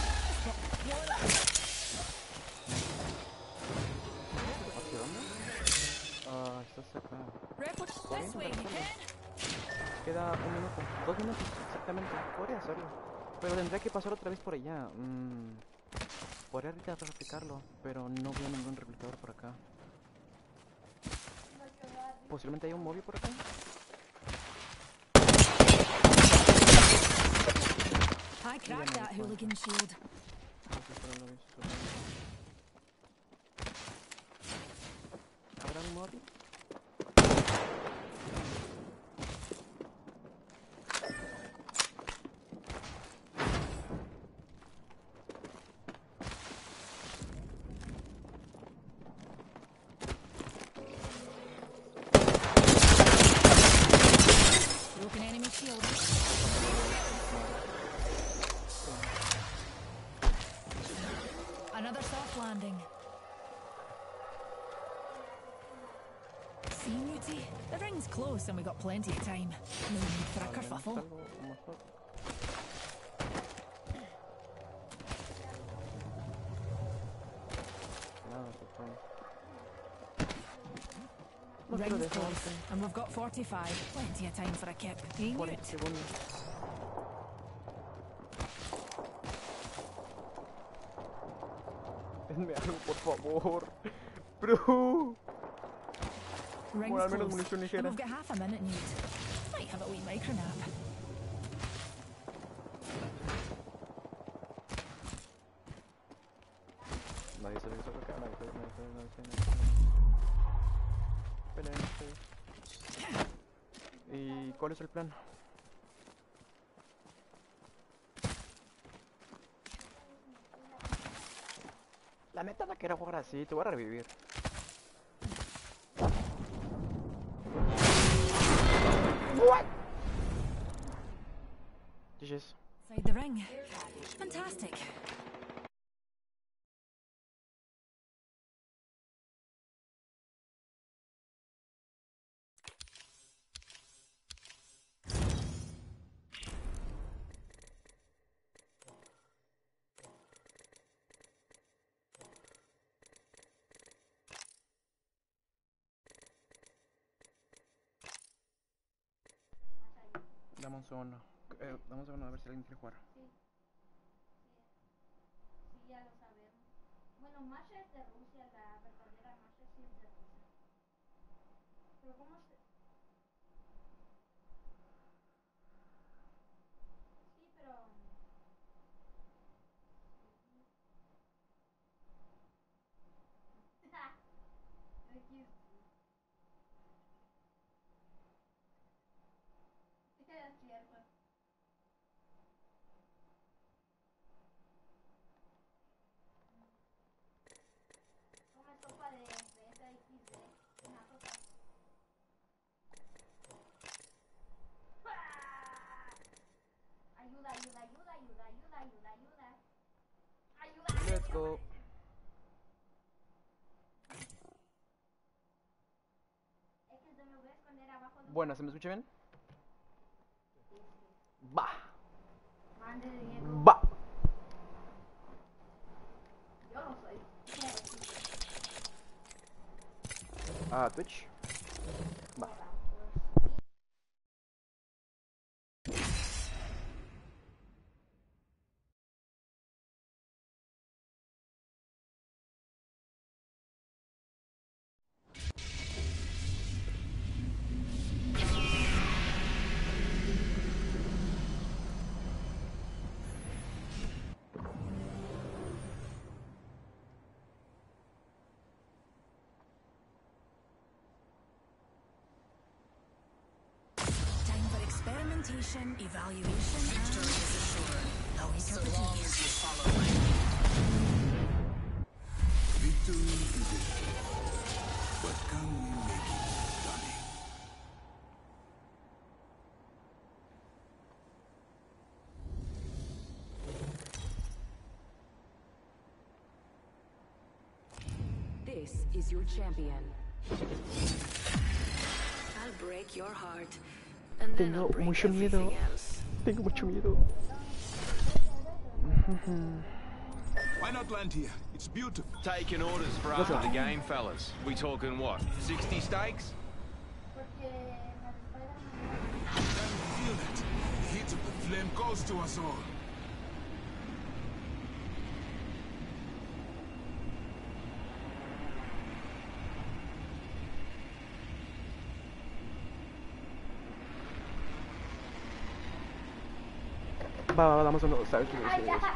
¿Hacia dónde? Estás acá. This way, you can. Queda 1 minuto, 2 minutos exactamente. Podría hacerlo. Pero tendría que pasar otra vez por allá. Podría ahorita replicarlo, pero no veo ningún replicador por acá. Posiblemente haya un móvil por acá. I cracked that hooligan shield. ¿Habrá un móvil? Broken enemy shield. Another soft landing. See, Muty? The ring's close and we got plenty of time. No need for a kerfuffle. Ring's close, and we've got 45. Plenty of time for a kip. Ain't it? Denme algo, por favor. Bro. Ring's Bueno, al menos close, munición and ligera. we've got half a minute, Newt. Might have a wee micro nap. Nadie se ve eso acá, nadie se ve. Pelense. ¿Y cuál es el plan? La neta no quiero jugar así, te voy a revivir. What? GG's. Inside the ring. Fantastic. Dame un segundo. Dame un segundo a ver si alguien quiere jugar. Sí, ya lo sabemos. Bueno, Masha es de Rusia, la verdadera Masha sí es de Rusia. Pero ¿cómo se...? Sí, pero... Es cierto. Come sopa de esa XD. Una sopa. Ayuda, ayuda, ayuda, ayuda, ayuda, ayuda, ayuda. Ayuda. Let's go. XD me voy a esconder abajo de... Buena, ¿se me escucha bien? Va. Mande de Diego. Va. Yo no soy. Twitch. Va. Time for experimentation, evaluation, Victory is assured, and so long as you follow my Victory is assured, but can we make it stunning? This is your champion. I'll break your heart, and then Tengo I'll break mucho miedo everything else. Tengo mucho miedo. Why not land here? It's beautiful. Taking orders for after the game, fellas. We talking what? 60 steaks? Feel that? The heat of the flame calls to us all. Va, damos uno, ¿sabes qué?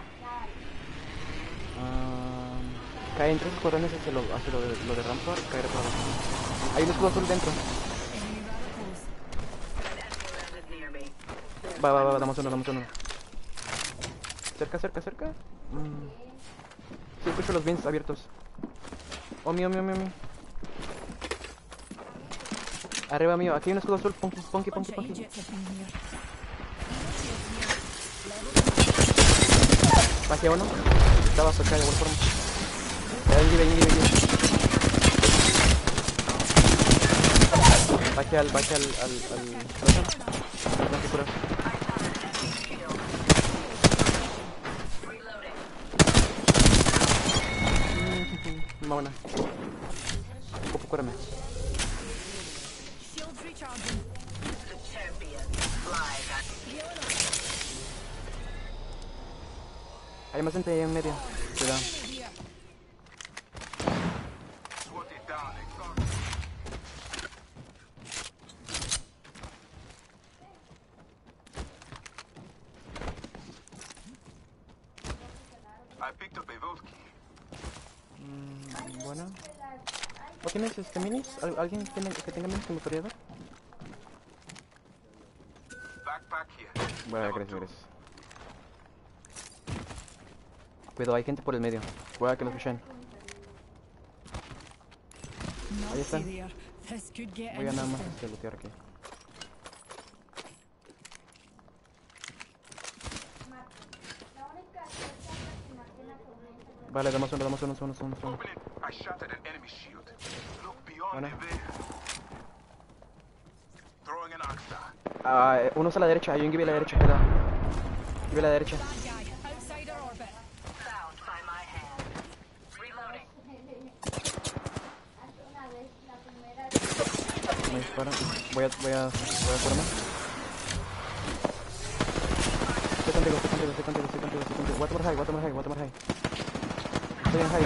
Caen 3 escuadrones hacia lo de Rampart, caerá por abajo. Hay un escudo azul dentro. Va, damos uno. Cerca. Sí, escucho los bins abiertos. Oh, mío. Arriba mío, aquí hay un escudo azul, Punky. Bajé uno. Estaba cerca de igual forma. Vengi. Bajé al... No se cura. Una buena. Cúrame. Hay más gente ahí en medio. Cuidado. Bueno. ¿O tienes minis? ¿Alguien que tenga minis que me podría dar? Bueno, gracias. Cuidado, hay gente por el medio. Voy a que los pushen. Ahí están. Voy a nada más lootear aquí. Vale, damos uno. Bueno. Uno a la derecha, hay un give a la derecha, cuidado. Give a la derecha. Me disparan. Voy a curarme. Estoy contigo. Voy a tomar high. Estoy en high.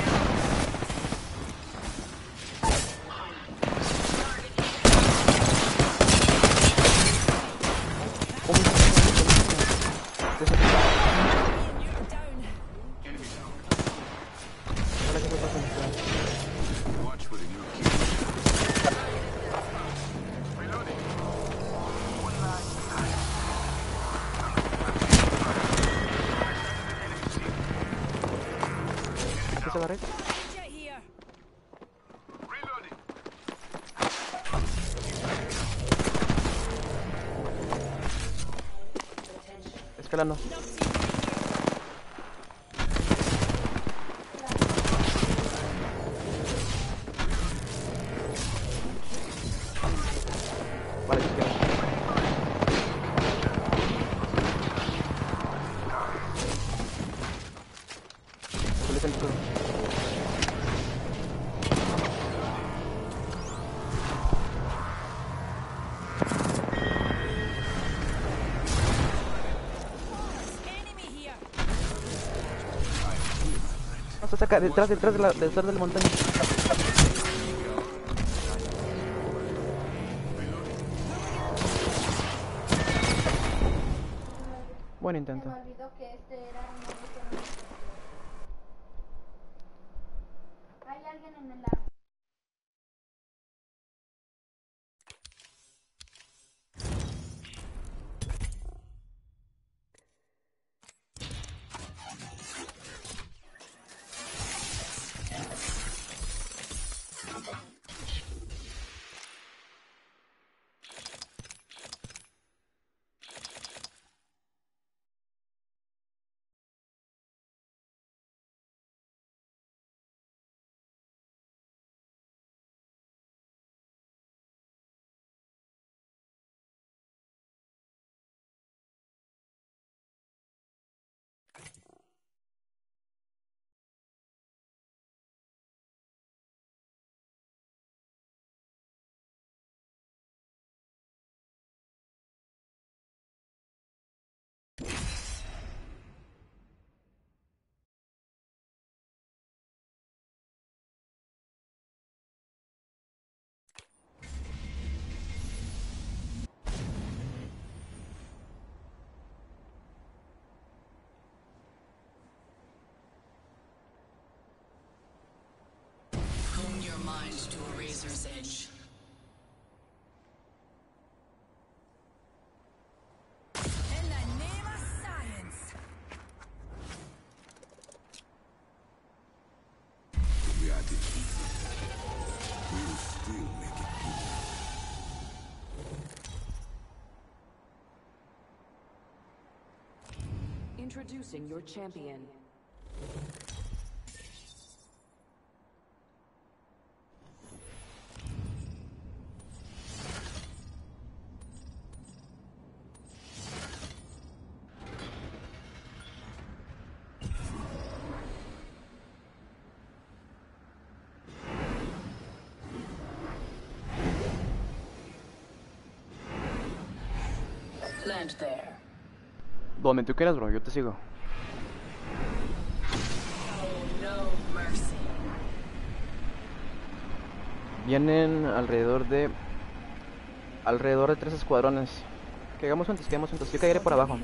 La red. Escalando. Vale, izquierda. Utiliza el escudo. Vamos a sacar detrás de la montaña. Buen intento. Hay alguien en el árbol. razor's edge. In the name of science. We are defeated. We will still make it good. Introducing your champion. Land there. Donde tú quieras, bro, yo te sigo. Oh, no mercy. Vienen alrededor de 3 escuadrones. Quedamos juntos, yo caeré por abajo.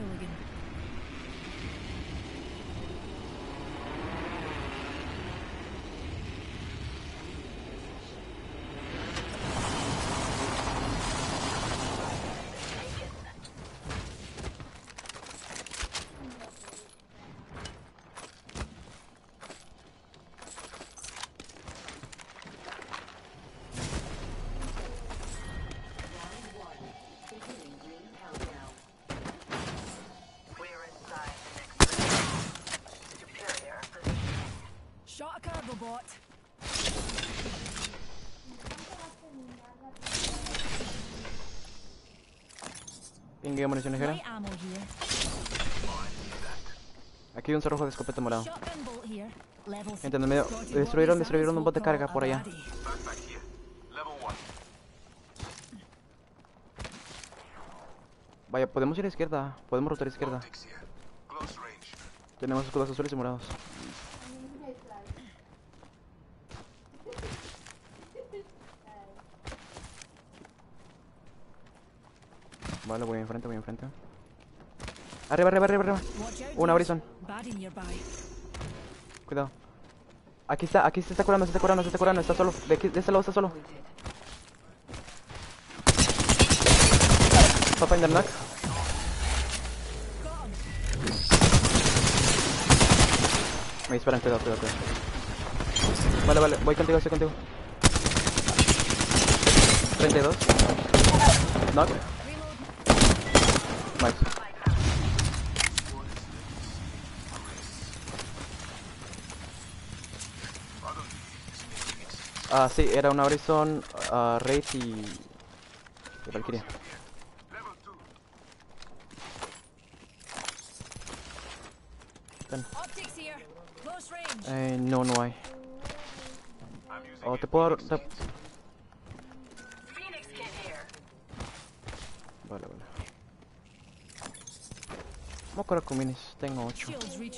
Shot a cargo bot. Pingue munición ligera. Light ammo here. Aquí hay un cerrojo de escopeta morado. Shotgun bolt here. Level Gente en el medio. Destruyeron un bot de carga por allá. Vaya, podemos ir a izquierda. Podemos rotar a izquierda. Tenemos escudos azules y morados. Vale, voy enfrente. Arriba. Una Horizon. Cuidado. Aquí se está curando, está solo. De este lado está solo. Pathfinder knock. Me disparan, cuidado. Vale, voy contigo, estoy contigo. 32. Knock. Nice. Sí, era una Horizon, Raid y Valkyria. No hay. Oh, te puedo dar... Vale. Vamos a correr con minis, tengo 8.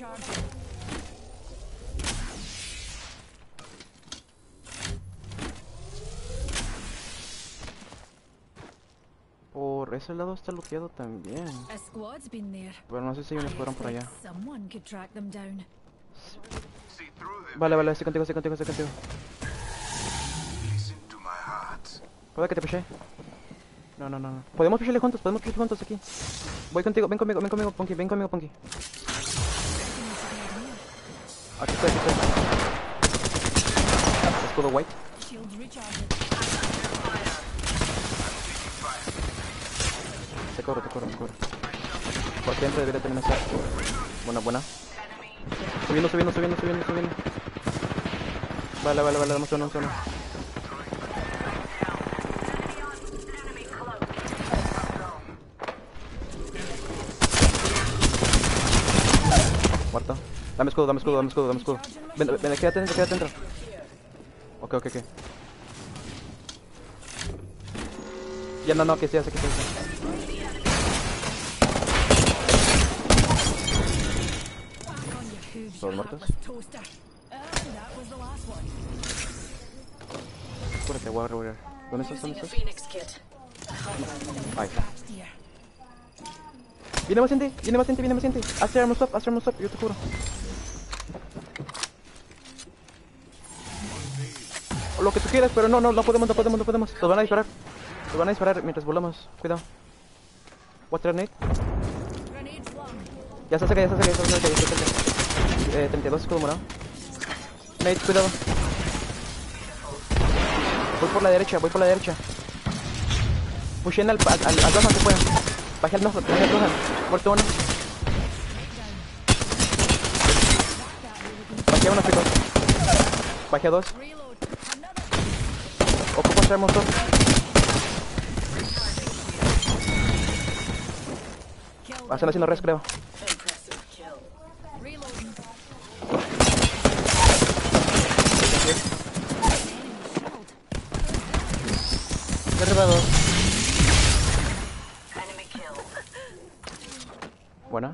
Por ese lado está looteado también. Pero no sé si hay un escuadrón por allá. Vale, estoy contigo. ¿Puede que te pushee? No. Podemos pushearle juntos aquí. Voy contigo, ven conmigo, Punky. Aquí estoy. Escudo white. Te corro. Porque dentro debería tener esa. Buena. Subiendo. Vale, damos uno. Muerto. Dame escudo. Ven, quédate dentro. Ok. Ya no, que se hace. ¿Todos muertos? Cúrate, voy a revolver. ¿Dónde estás? Ahí. Viene más gente. Hazte armor swap, yo te juro. lo que tú quieras, pero no podemos. Nos van a disparar. Nos van a disparar mientras volamos. Cuidado. Water nade. Ya está cerca. 32 escudo morado. Nade, cuidado. Voy por la derecha. Pushen al Rohan si pueden. Bajé al Rohan. Muerto uno. Bajé a uno, chicos. Bajé a dos. Ocupo hacer motor. Están haciendo res, creo. Arriba dos. Buena.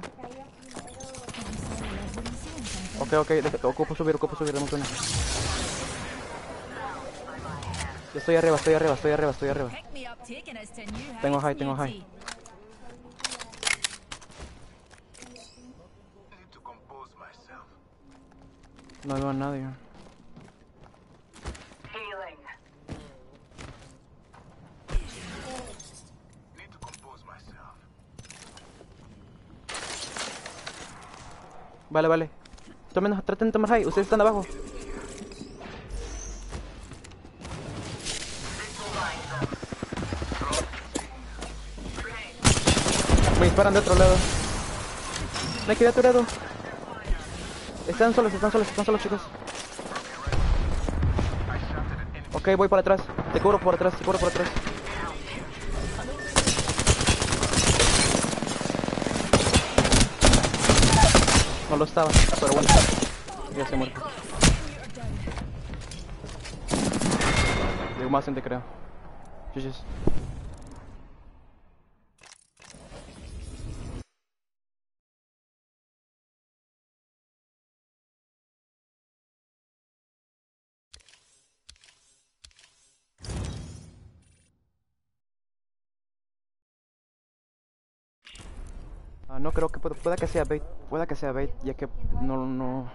Ok, ocupo subir, dame una. Yo estoy arriba. Tengo high. No veo a nadie. Vale. Traten de tomar high, ustedes están abajo. Me disparan de otro lado. Me quedé aturado. Están solos, chicos. Ok, voy para atrás. Te cubro por atrás. No lo estaba, pero bueno. Ya se muerto. Digo más gente, creo. GG's. No creo que pueda que sea bait, ya que no.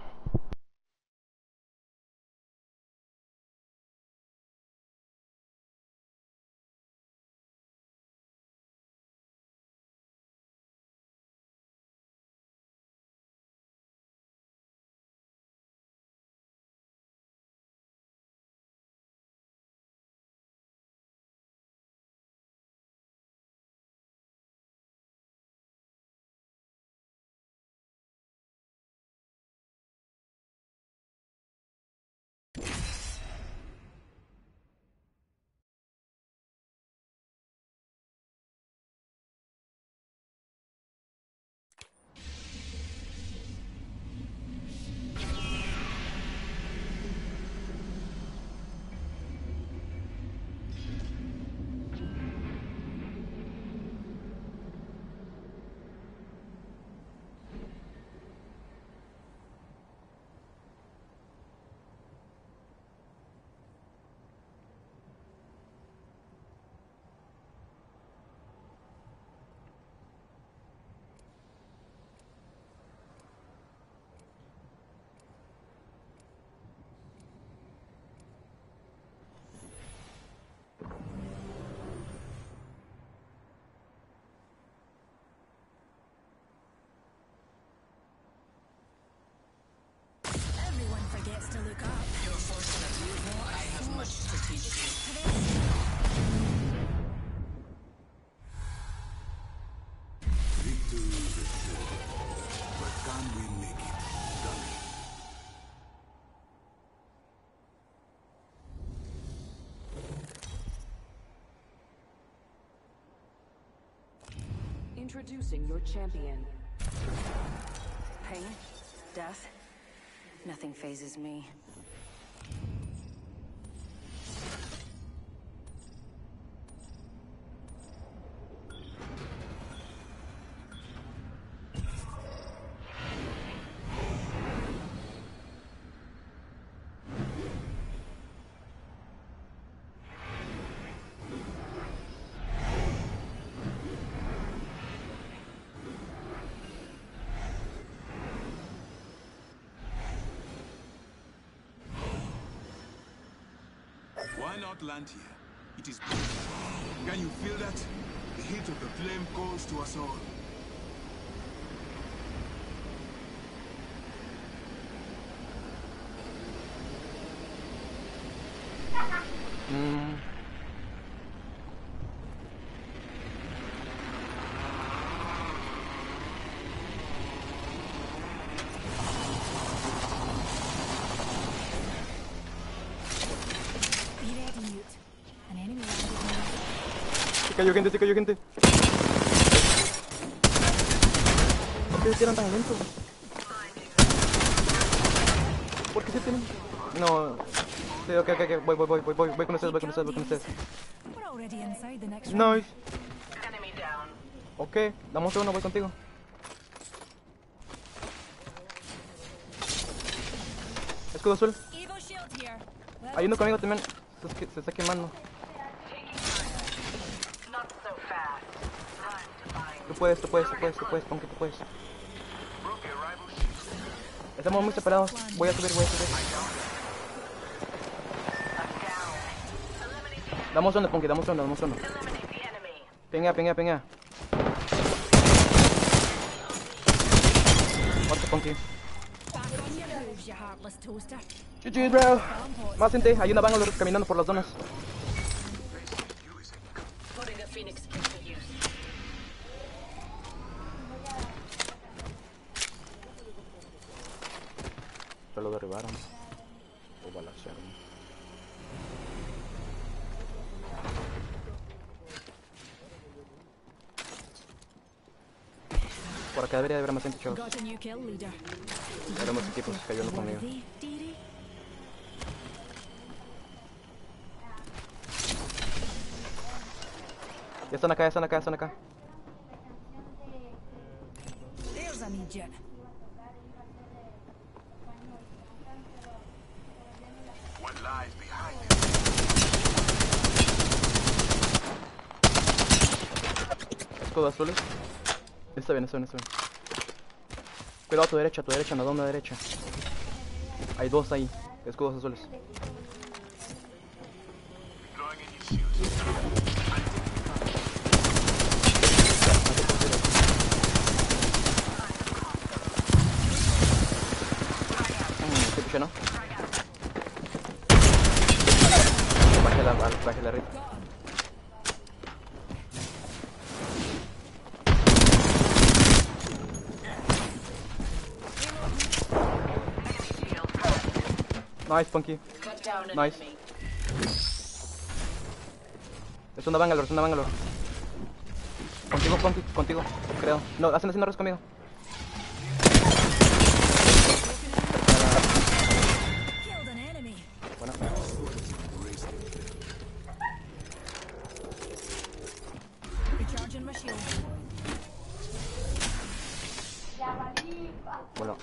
Introducing your champion. Pain, death, nothing phases me. Why not land here? It is beautiful. Can you feel that? The heat of the flame calls to us all. Se cayó gente. ¿Por qué se tiran tan lento? ¿Por qué se tiran? No. Sí, ok, voy con ustedes. Nice. Ok, dame un segundo, voy contigo. Escudo azul. Hay uno conmigo también. Se está quemando. Tú puedes, Ponky, tú puedes. Estamos muy separados. Voy a subir. Damos uno, Ponky, damos uno. Pinga. Otro, Ponky. GG, bro. Más gente, hay una Bangalore caminando por las zonas. Lo derribaron o balancearon. Por acá debería de haber más gente, chavos. Haremos equipos, cayó uno conmigo. Ya están acá. Escudo azules. Está bien. Cuidado a tu derecha, nadando a derecha. Hay dos ahí, escudos azules. ¿Qué piché, no? Bajé la red. Nice, Punky. Nice. Es una Bangalore. Contigo, Punky, contigo, creo. No, hacen haciendo arroz conmigo. Bueno. Bueno.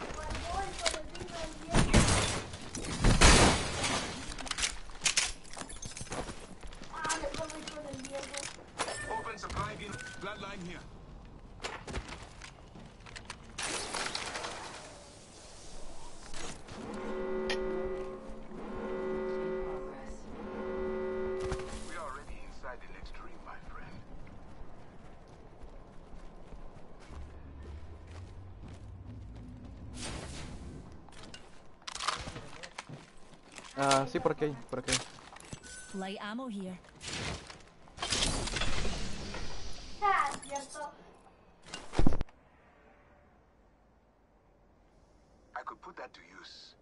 Sí, por aquí. Light ammo here. Cierto. I could put that to use.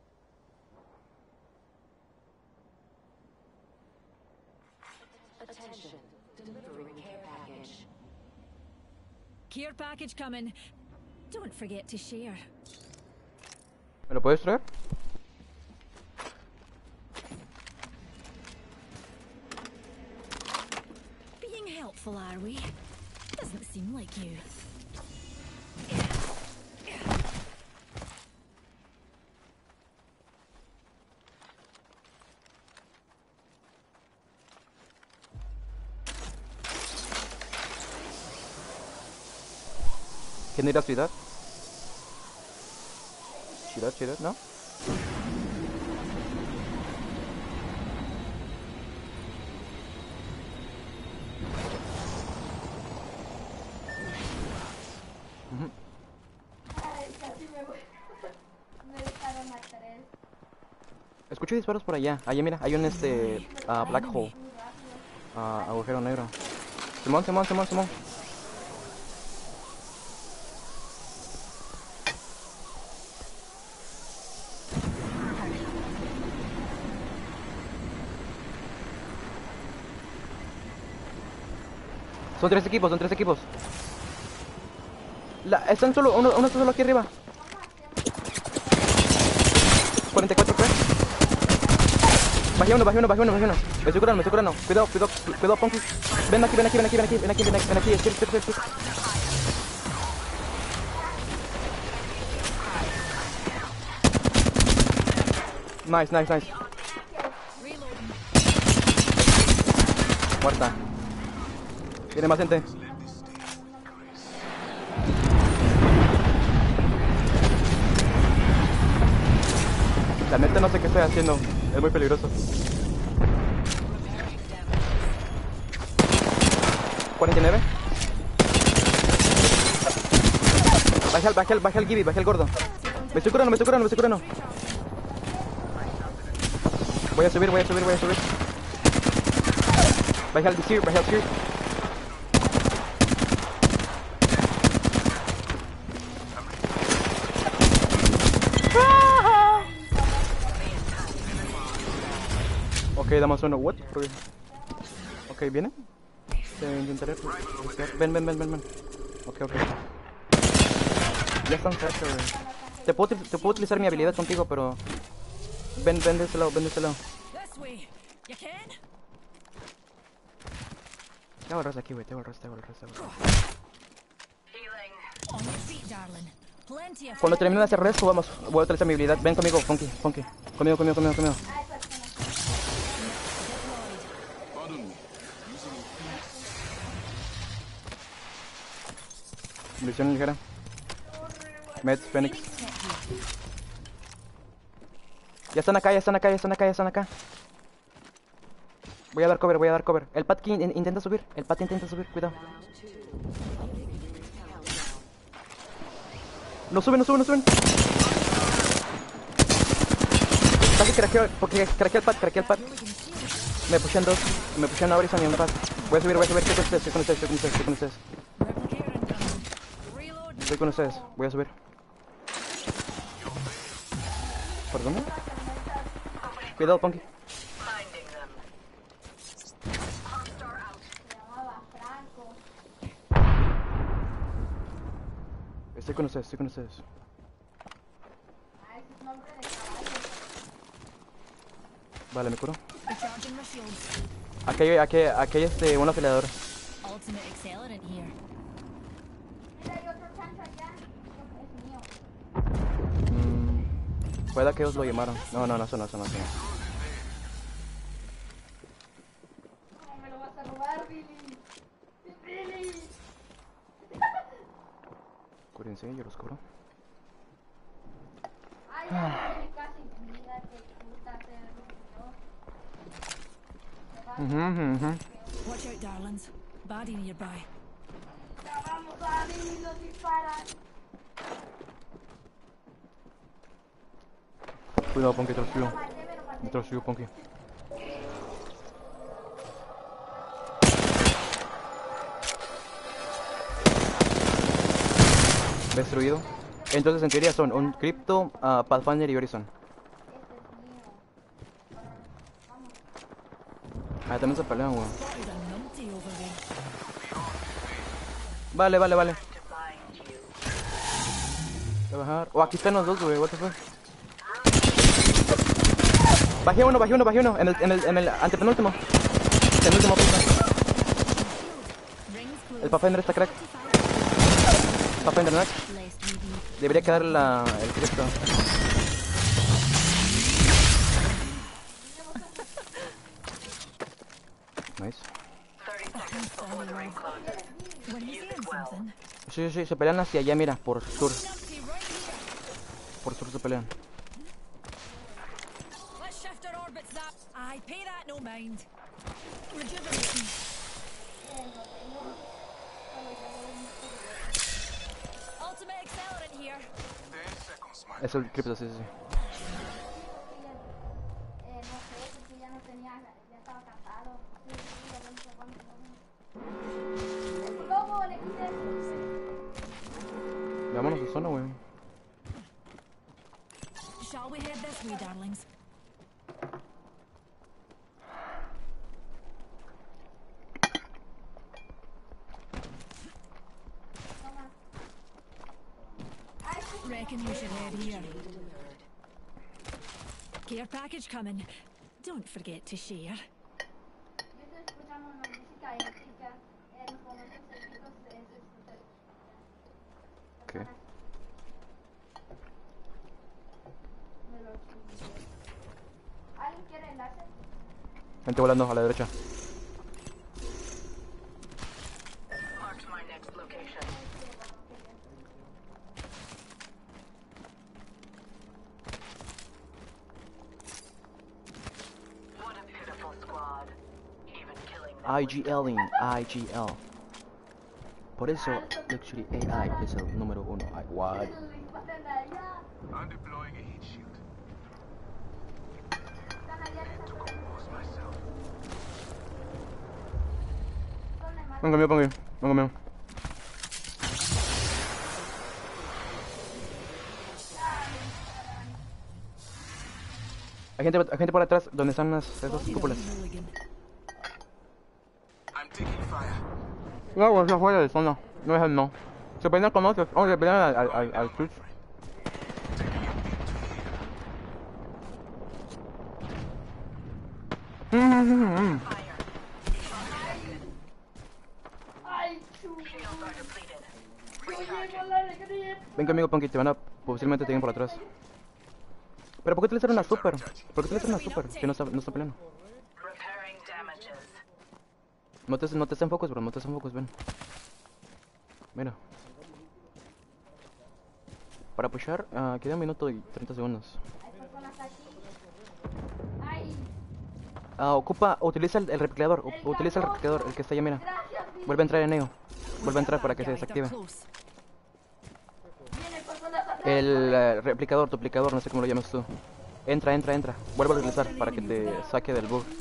Attention, delivering care package. Care package coming. Don't forget to share. ¿Me lo puedes traer? Helpful, are we? Doesn't seem like you. ¿Quién irá a ciudad? Ciudad, ¿no? Casi me voy. Me dejaron a 3. Escucho disparos por allá. Allá mira, hay un black hole. Agujero negro. Simón. Son tres equipos. Están solo, uno está solo aquí arriba. 44 creo. Bajé uno. Me estoy curando. Cuidado, Punky. Ven aquí. Espera. Nice. Muerta. Viene más gente. La neta no sé qué estoy haciendo. Es muy peligroso. 49. Baja el Gibby, baja el gordo. Me estoy curando. Voy a subir. Baja el Seer. Ok, damos uno. What? Ok, ¿viene? Intentaré buscar. Ven. Ok. Ya están cerca, güey. Te puedo utilizar mi habilidad contigo, pero... Ven de ese lado. Te hago el resto aquí, güey. Cuando termine de hacer resto, voy a utilizar mi habilidad. Ven conmigo, Funky. Conmigo. Munición ligera. Meds, Phoenix. Ya están acá. Voy a dar cover. El Pat intenta subir. Cuidado. No suben. Casi craqueo el Pat. Me pushan dos. Me pushan a Horizon y un Pat. Voy a subir. Estoy con ustedes. Voy a subir. ¿Por dónde? Cuidado, Punky. Estoy con ustedes. Vale, me curo. Aquí hay un acelerador. Puede que ellos lo llamaron. No, eso no. No me lo vas a robar, Billy. Cúrense, yo los cubro. Ay, ya casi vida, que puta Watch out, darlings. Body nearby. Vamos, Billy, nos disparan. Cuidado, Punky, te lo subo, Punky. Destruido. Entonces en teoría son un Crypto, Pathfinder y Horizon. También se pelean, weón. Vale. Voy a bajar. Aquí están los dos, güey. What the fuck. Bajé uno. En el antepenúltimo. Penúltimo piso. El Pathfinder está crack. Pathfinder no. Debería quedar el Crypto. Nice. Sí, se pelean hacia allá, mira, por sur. Por sur se pelean. Cryptos, my Es el cripto, sí, sí, sí. No sé, porque ya no tenía, ya estaba casado. Sí, ya no sé cuánto. Es un lobo, le quité. Vámonos a su zona, güey. Shall we head this way, darlings? Reckon you should head here. Care package coming. Don't forget to share. Yo estoy escuchando una música épica. En los momentos épicos se escucha. ¿Qué? ¿Alguien quiere enlace? Gente volando a la derecha. Marked my next location. What a pitiful squad. Even killing them. IGLing, IGL. Por eso, Luxury AI es el número 1. What? I'm deploying a heat shield. To compose myself. Venga mío, venga mío. Hay gente por atrás, donde están esas cúpulas. I'm taking fire. No, se fuera de zona. No es el no. Se pelean con otros. Oh, se pelean al Twitch. Ven conmigo, Punky, te van a... posiblemente te lleguen por atrás. Pero ¿por qué te le hicieron una super? ¿Por qué te le hicieron una super? Que no está peleando. No te hacen focus, bro, no te hacen focus, ven. Mira. Para pushar, queda 1 minuto y 30 segundos. Utiliza el replicador, utiliza el replicador, el que está allá, mira. Vuelve a entrar en ello. Vuelve a entrar para que se desactive. El replicador, duplicador, no sé cómo lo llamas tú. Entra. Vuelve a utilizar para que te saque del bug.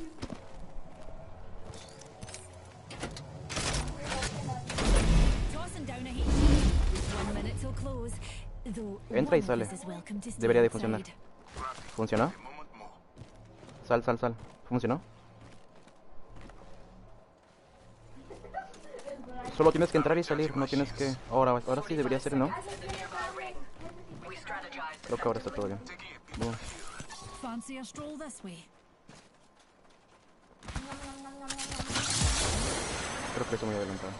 Entra y sale. Debería de funcionar. ¿Funcionó? Sal. ¿Funcionó? Solo tienes que entrar y salir, no tienes que... Ahora sí debería ser, ¿no? Creo que ahora está todo bien. Bueno. Creo que estoy muy adelantado.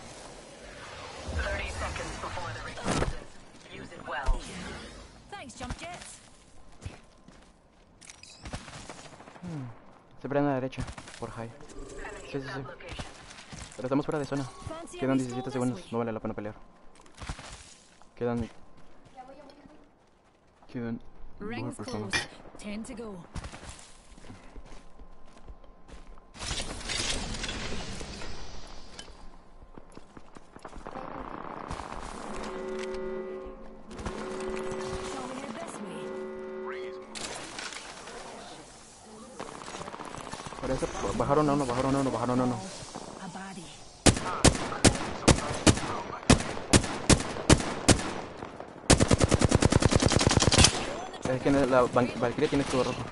Se prende a la derecha, por high. Sí. Pero estamos fuera de zona. Quedan 17 segundos, no vale la pena pelear. Quedan... Rings close. 10 to go. Parece, bajaron a uno. Es que la Valkyria tiene escudo rojo.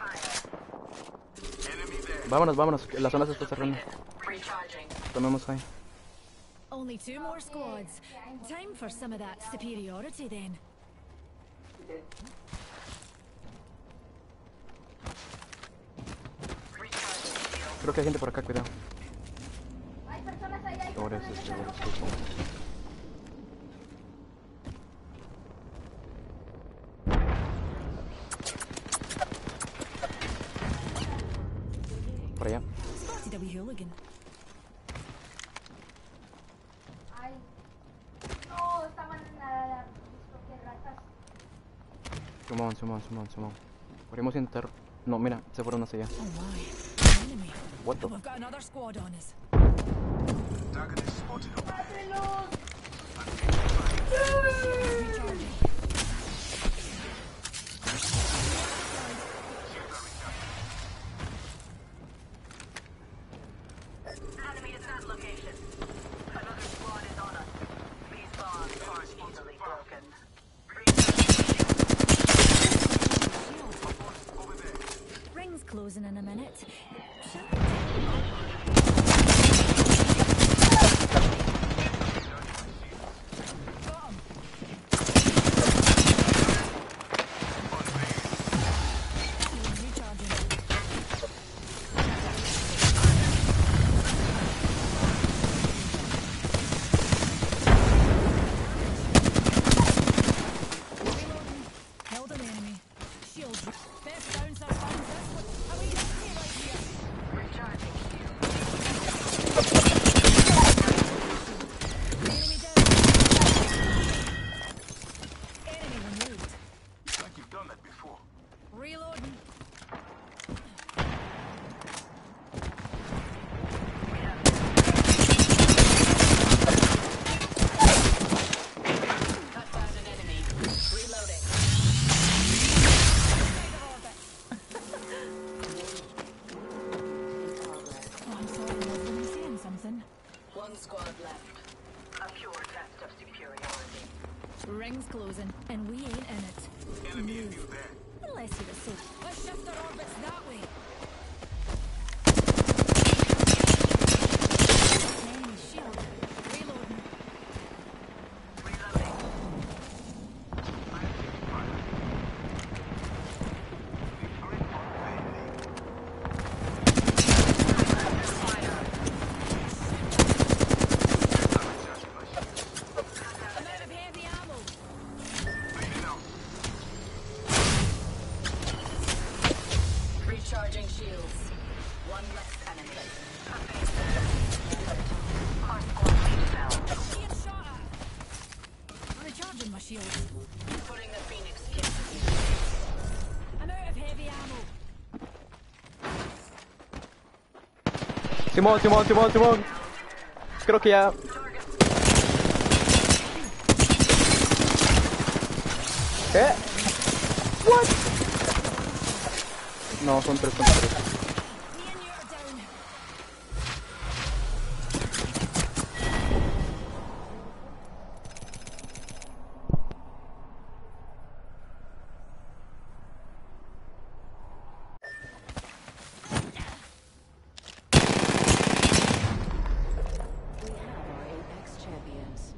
Vámonos, la zona se está cerrando. Tomemos high. Only 2 more squads. Time for some of that superiority then. Creo que hay gente por acá, cuidado. Hay personas ahí. Ahora es por allá. Ay. No, estaban en la ratas. Sumón. Podríamos intentar... No, mira, se fueron hacia allá. What the... We've got another squad on us. Killed an enemy. Shields. Best down, sir. Found this one. Are we empty right here? Recharging shield. Enemy down. Enemy removed. Like you've done that before. Reloading. Cut down an enemy. Reloading. Oh, I'm sorry, love. Were you saying something? One squad left. A pure test of superiority. Ring's closing, and we ain't in it. Enemy in view there. Unless you're a soap. Let's shift our orbits that way. Enemy shield. Reloading. Reloading. I'm out of heavy ammo. Recharging shields. One less enemy. Our squad leader down. Being shot at. Recharging my shields. Putting the Phoenix kit. I'm out of heavy ammo. Simón, Simón, Simón, Simón. Creo que ya. ¿Qué? What? No, son tres, son tres. Me and you are down. We have our Apex champions.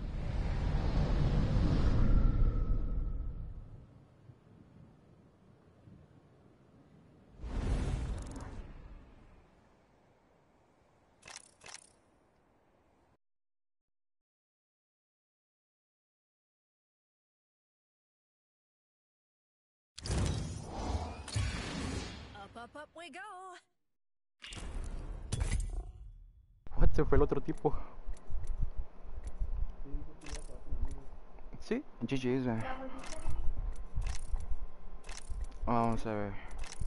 Up we go. What, se fue el otro tipo. Sí, GG's, güey. Vamos a ver.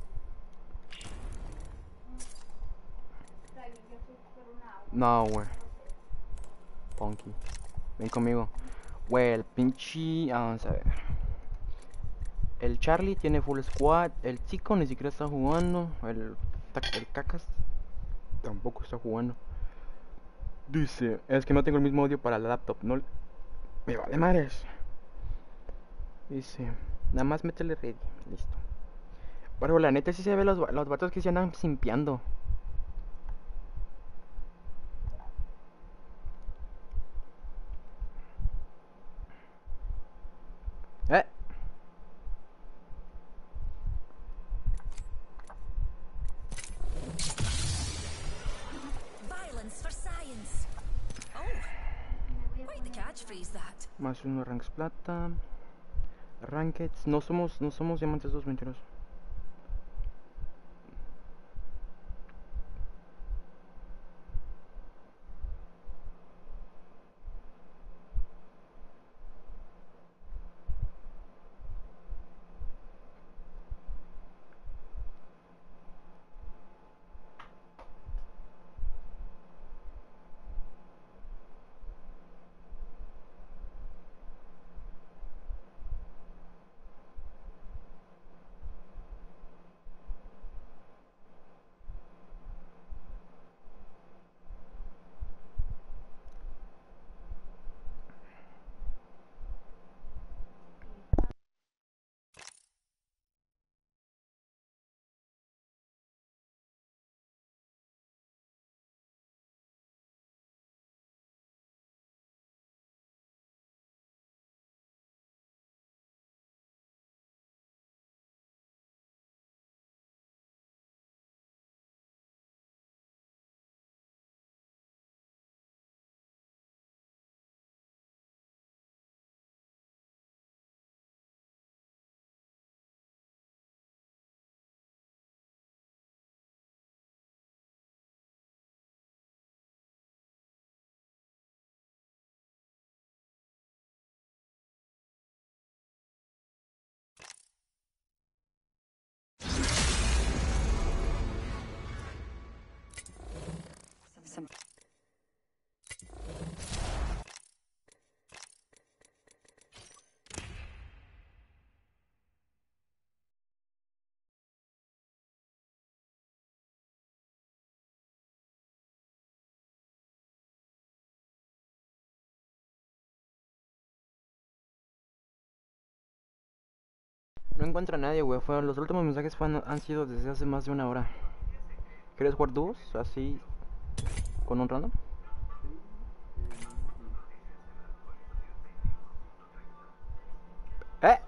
No, güey. Punky. Ven conmigo. Güey, el pinche. Vamos a ver. El Charlie tiene full squad. El chico ni siquiera está jugando. El Cacas tampoco está jugando. Dice, es que no tengo el mismo audio para la laptop. No. Me vale madres. Dice, nada más métele ready. Listo. Pero la neta sí se ve los vatos que se andan simpiando. Violence for science. Oh, quite the catchphrase that. Más uno ranks plata. Rankeds. No somos diamantes 2, mentirosos. No encuentro a nadie, güey. Los últimos mensajes han sido desde hace más de una hora. ¿Quieres jugar dúos? Así. ¿Con un random? ¡Eh!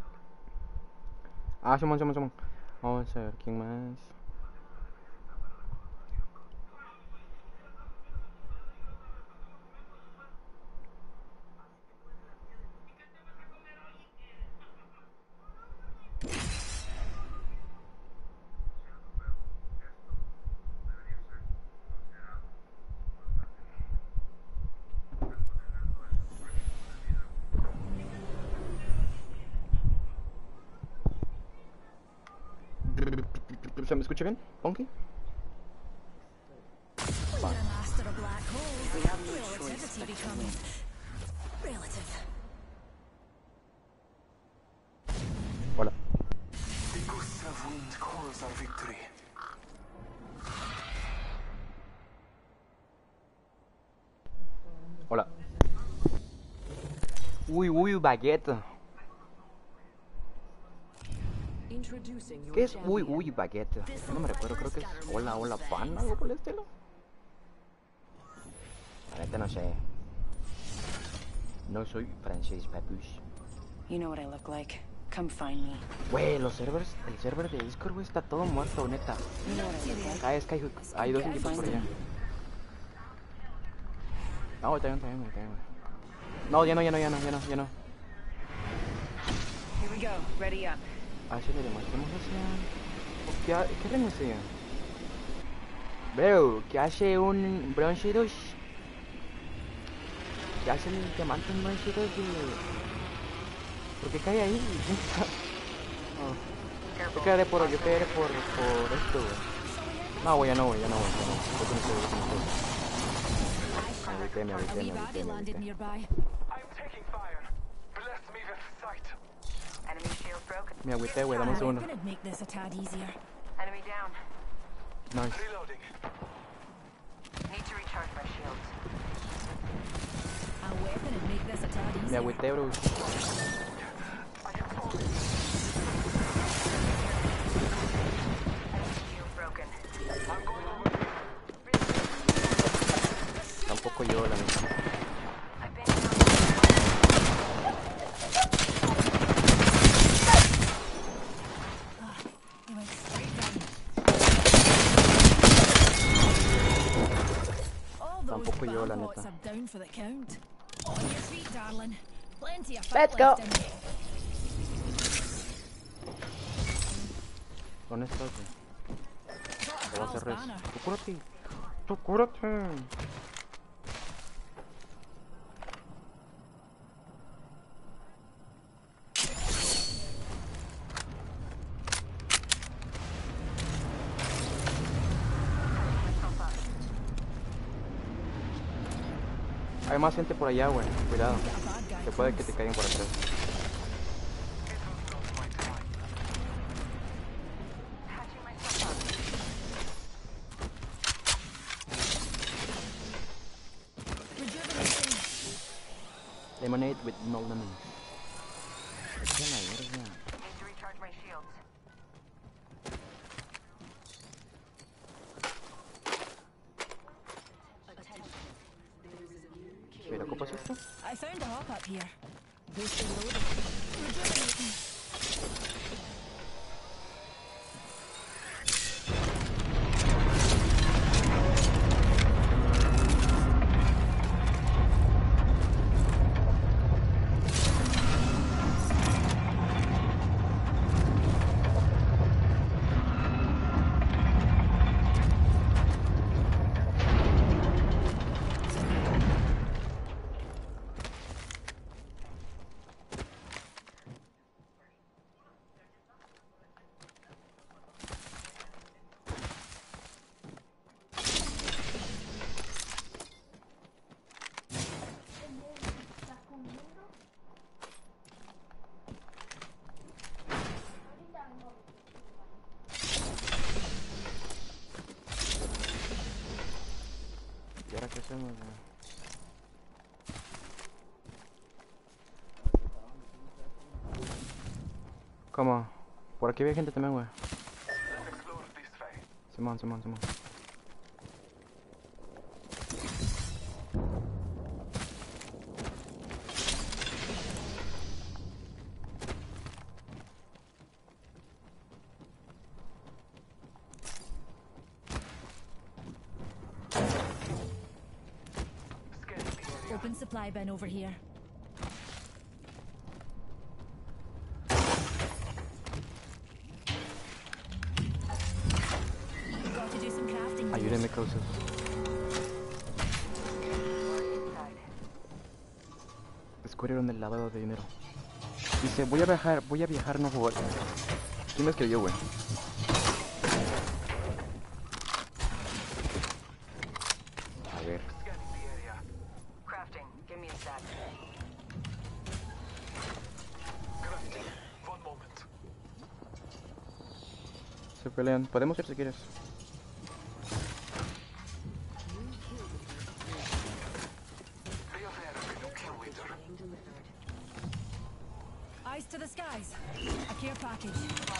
Ah, Simón. Vamos a ver quién más. ¿Se me escucha bien, Ponky? You're a master of black holes. We have no choice Relativity but to becomes relative. Hola. The gusts of wind calls our victory. Hola. Uy, baguette. ¿Qué es uy, baguette? No me recuerdo, creo que es hola, pan, algo por el estilo. La neta no sé. No soy francés, papush. You know what I look like. Come find me. Güey, el server de Discord, güey, está todo muerto, neta. You know what I look like. Es que hay dos equipos por allá. No, está bien. No, ya no. Here we go. Ready up. Así le demostramos hacia... ¿Qué renuncia? Bro, ¿qué hace un bronce 2? ¿Qué hace el diamante en bronce 2? ¿Por qué cae ahí? Oh. Yo caeré por esto, güey. No, güey, ya no voy. Yo con esto. Me agüité. Me agüité, güey, dame un segundo. Couldn't make this a tad easier. Enemy down. Nice. Reloading. Need to recharge my shields. A weapon would make this a tad Me easier. agüité, bro. Shield broken. Tampoco yo, la neta. I've been down. He went straight down. All those Tampoco yo, la Balbots neta. are down for the count. On your feet, darling. Plenty of Let's fat go. left in you. ¿Dónde estás, güey? Te voy a hacer res. Banner. Tú cúrate. Hay más gente por allá, güey. Cuidado. Que puede que te caigan por atrás. Lemonade with no lemon. ¿Qué la verga? Need to recharge my shields. Espera, ¿qué pasa esto? I found a hop up here. Boosted loaded. Rejuvenating. ¿Y ahora qué hacemos, güey? ¿Cómo? Por aquí hay gente también, güey. Simón. Open supply bin over here. Got to do some crafting. Ayúdenme, cosas. Descubrieron el lavado de dinero. Dice, voy a viajar, no jugar. ¿Quién me escribió, güey? A ver. Crafting. Give me a sec. Crafting. One moment. Se pelean. Podemos ir si quieres. Eyes to the skies. A care package.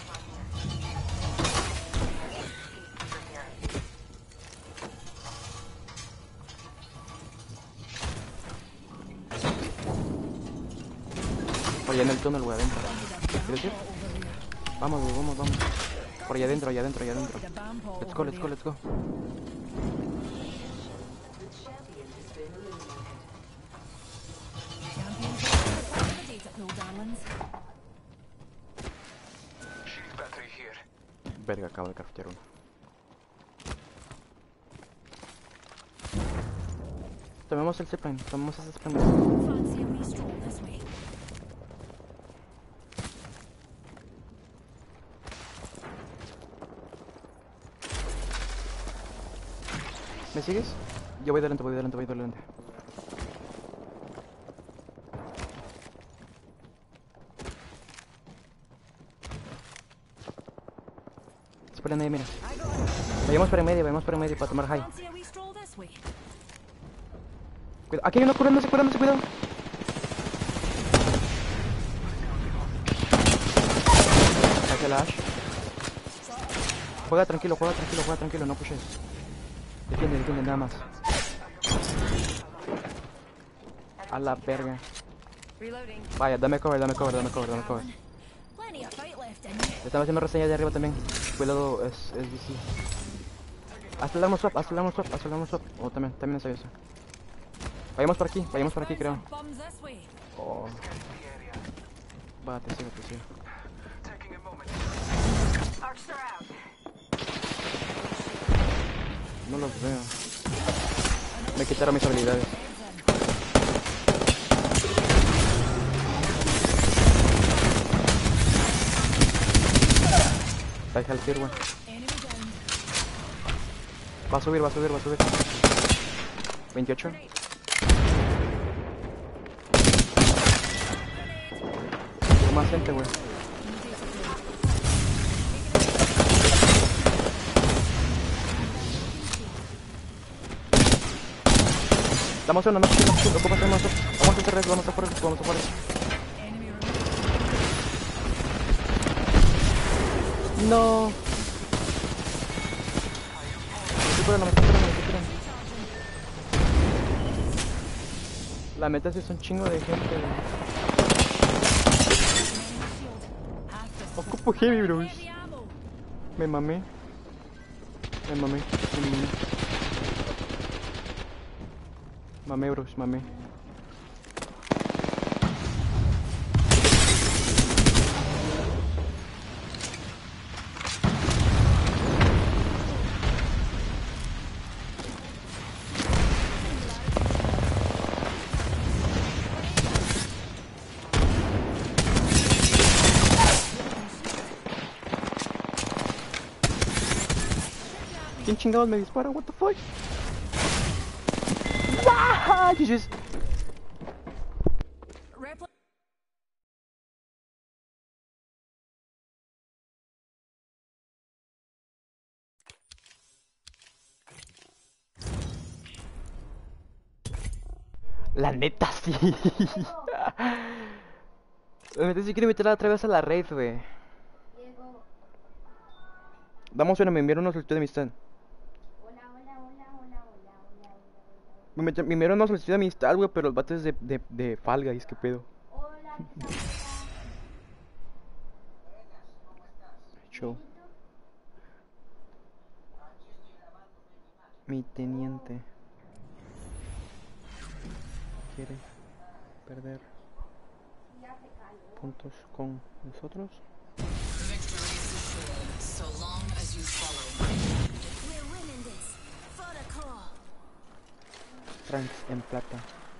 Por allá en el túnel, güey, adentro. ¿Quieres ir? Vamos, güey, vamos. Por allá adentro. Let's go. Shield battery here. Verga, acabo de craftear uno. Tomemos el zipline, tomemos ese zipline. Fancy a wee stroll this way. ¿Me sigues? Yo voy delante. Esperen ahí, mira. Vayamos por en medio para tomar high. Fancy a wee stroll this way. Cuidado. Aquí hay uno curándose, cuidado. Hacia la Ash. Juega tranquilo, no pushes. Defiende, nada más. A la verga. Reloading. Vaya, dame cover. Plenty of fight left in you. Le están haciendo reseña de arriba también. Cuidado, es DC. Hasta el armor swap. Oh, también es eso. Vayamos por aquí, creo. Bums this way. Oh. Va, te sigo. Taking a moment. Archer out. No los veo. Me quitaron mis habilidades. Deja el tir, güey. Va a subir. 28. Más gente, güey. Damos uno, no ocupa hacer más. Vamos a hacer res, vamos a por eso. No. Me estoy curando. La meta sí es un chingo de gente, güey. Ocupo heavy, bros. Me mamé. Mamé, bros, mamé. ¿Quién chingados me dispara? What the fuck? ¡Ah! Jesus. La neta sí. La neta sí quiero meterla otra vez a la raid, güey. Damos una, me enviaron una solicitud de amistad. Hola, hola, hola, hola, hola, hola, Me enviaron una solicitud de amistad, güey, pero el vato es de Fall Guys, ¿qué pedo? hola, hola. Show. Mi teniente quiere perder puntos con nosotros. So long as you follow. We're winning this. For the call. Franks en plata.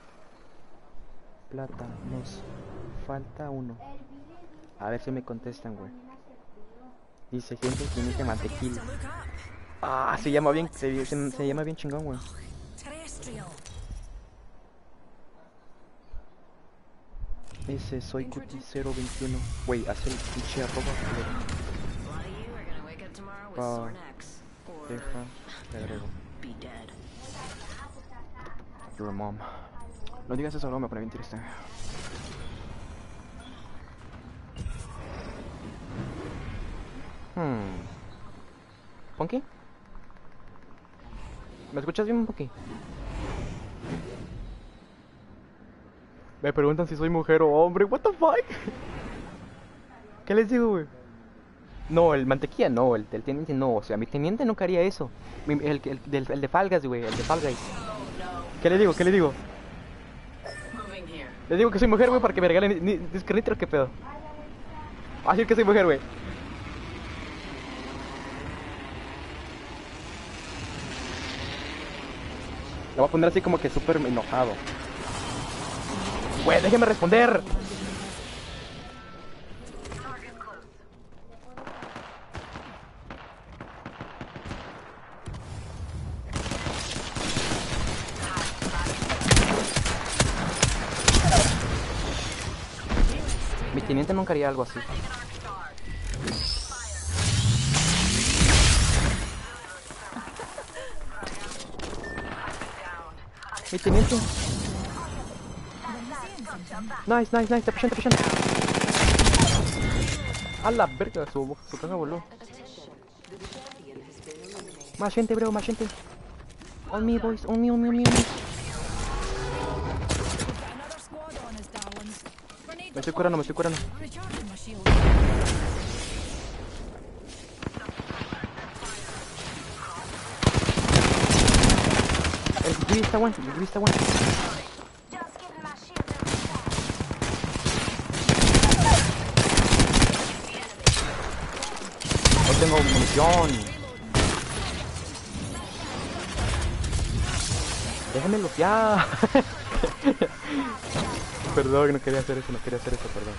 Plata, nos falta uno. A ver si me contestan, güey. Dice gente teniente mantequilla. Ah, se llama bien, se llama bien chingón, güey. Terrestrial. Dice soy Cuti021. Güey, hace el pinche arroba. A lot of you are gonna wake up tomorrow with sore necks. Or Deja, te agrego. be dead. Your mom. No digas eso, no me pone bien triste. ¿Punky? ¿Me escuchas bien, Punky? Me preguntan si soy mujer o hombre. What the fuck? ¿Qué les digo, güey? No, el mantequilla no, el teniente no. O sea, mi teniente nunca haría eso. El de Fall Guys, güey, el de Fall Guys. ¿Qué le digo? ¿Qué le digo? Le digo que soy mujer, güey, para que me regalen disco nitro, ¿qué pedo? Así que soy mujer, güey. Le voy a poner así como que súper enojado. Güey, déjeme responder. Mi teniente nunca haría algo así. Mi teniente. Nice, nice, nice, te pushan. A la verga, su caja voló. Más gente, bro, más gente. On me, boys, on me. Me estoy curando. Recharging my shield. El Gui está one. No tengo munición. Déjamelo ya. Perdón, no quería hacer eso, perdón.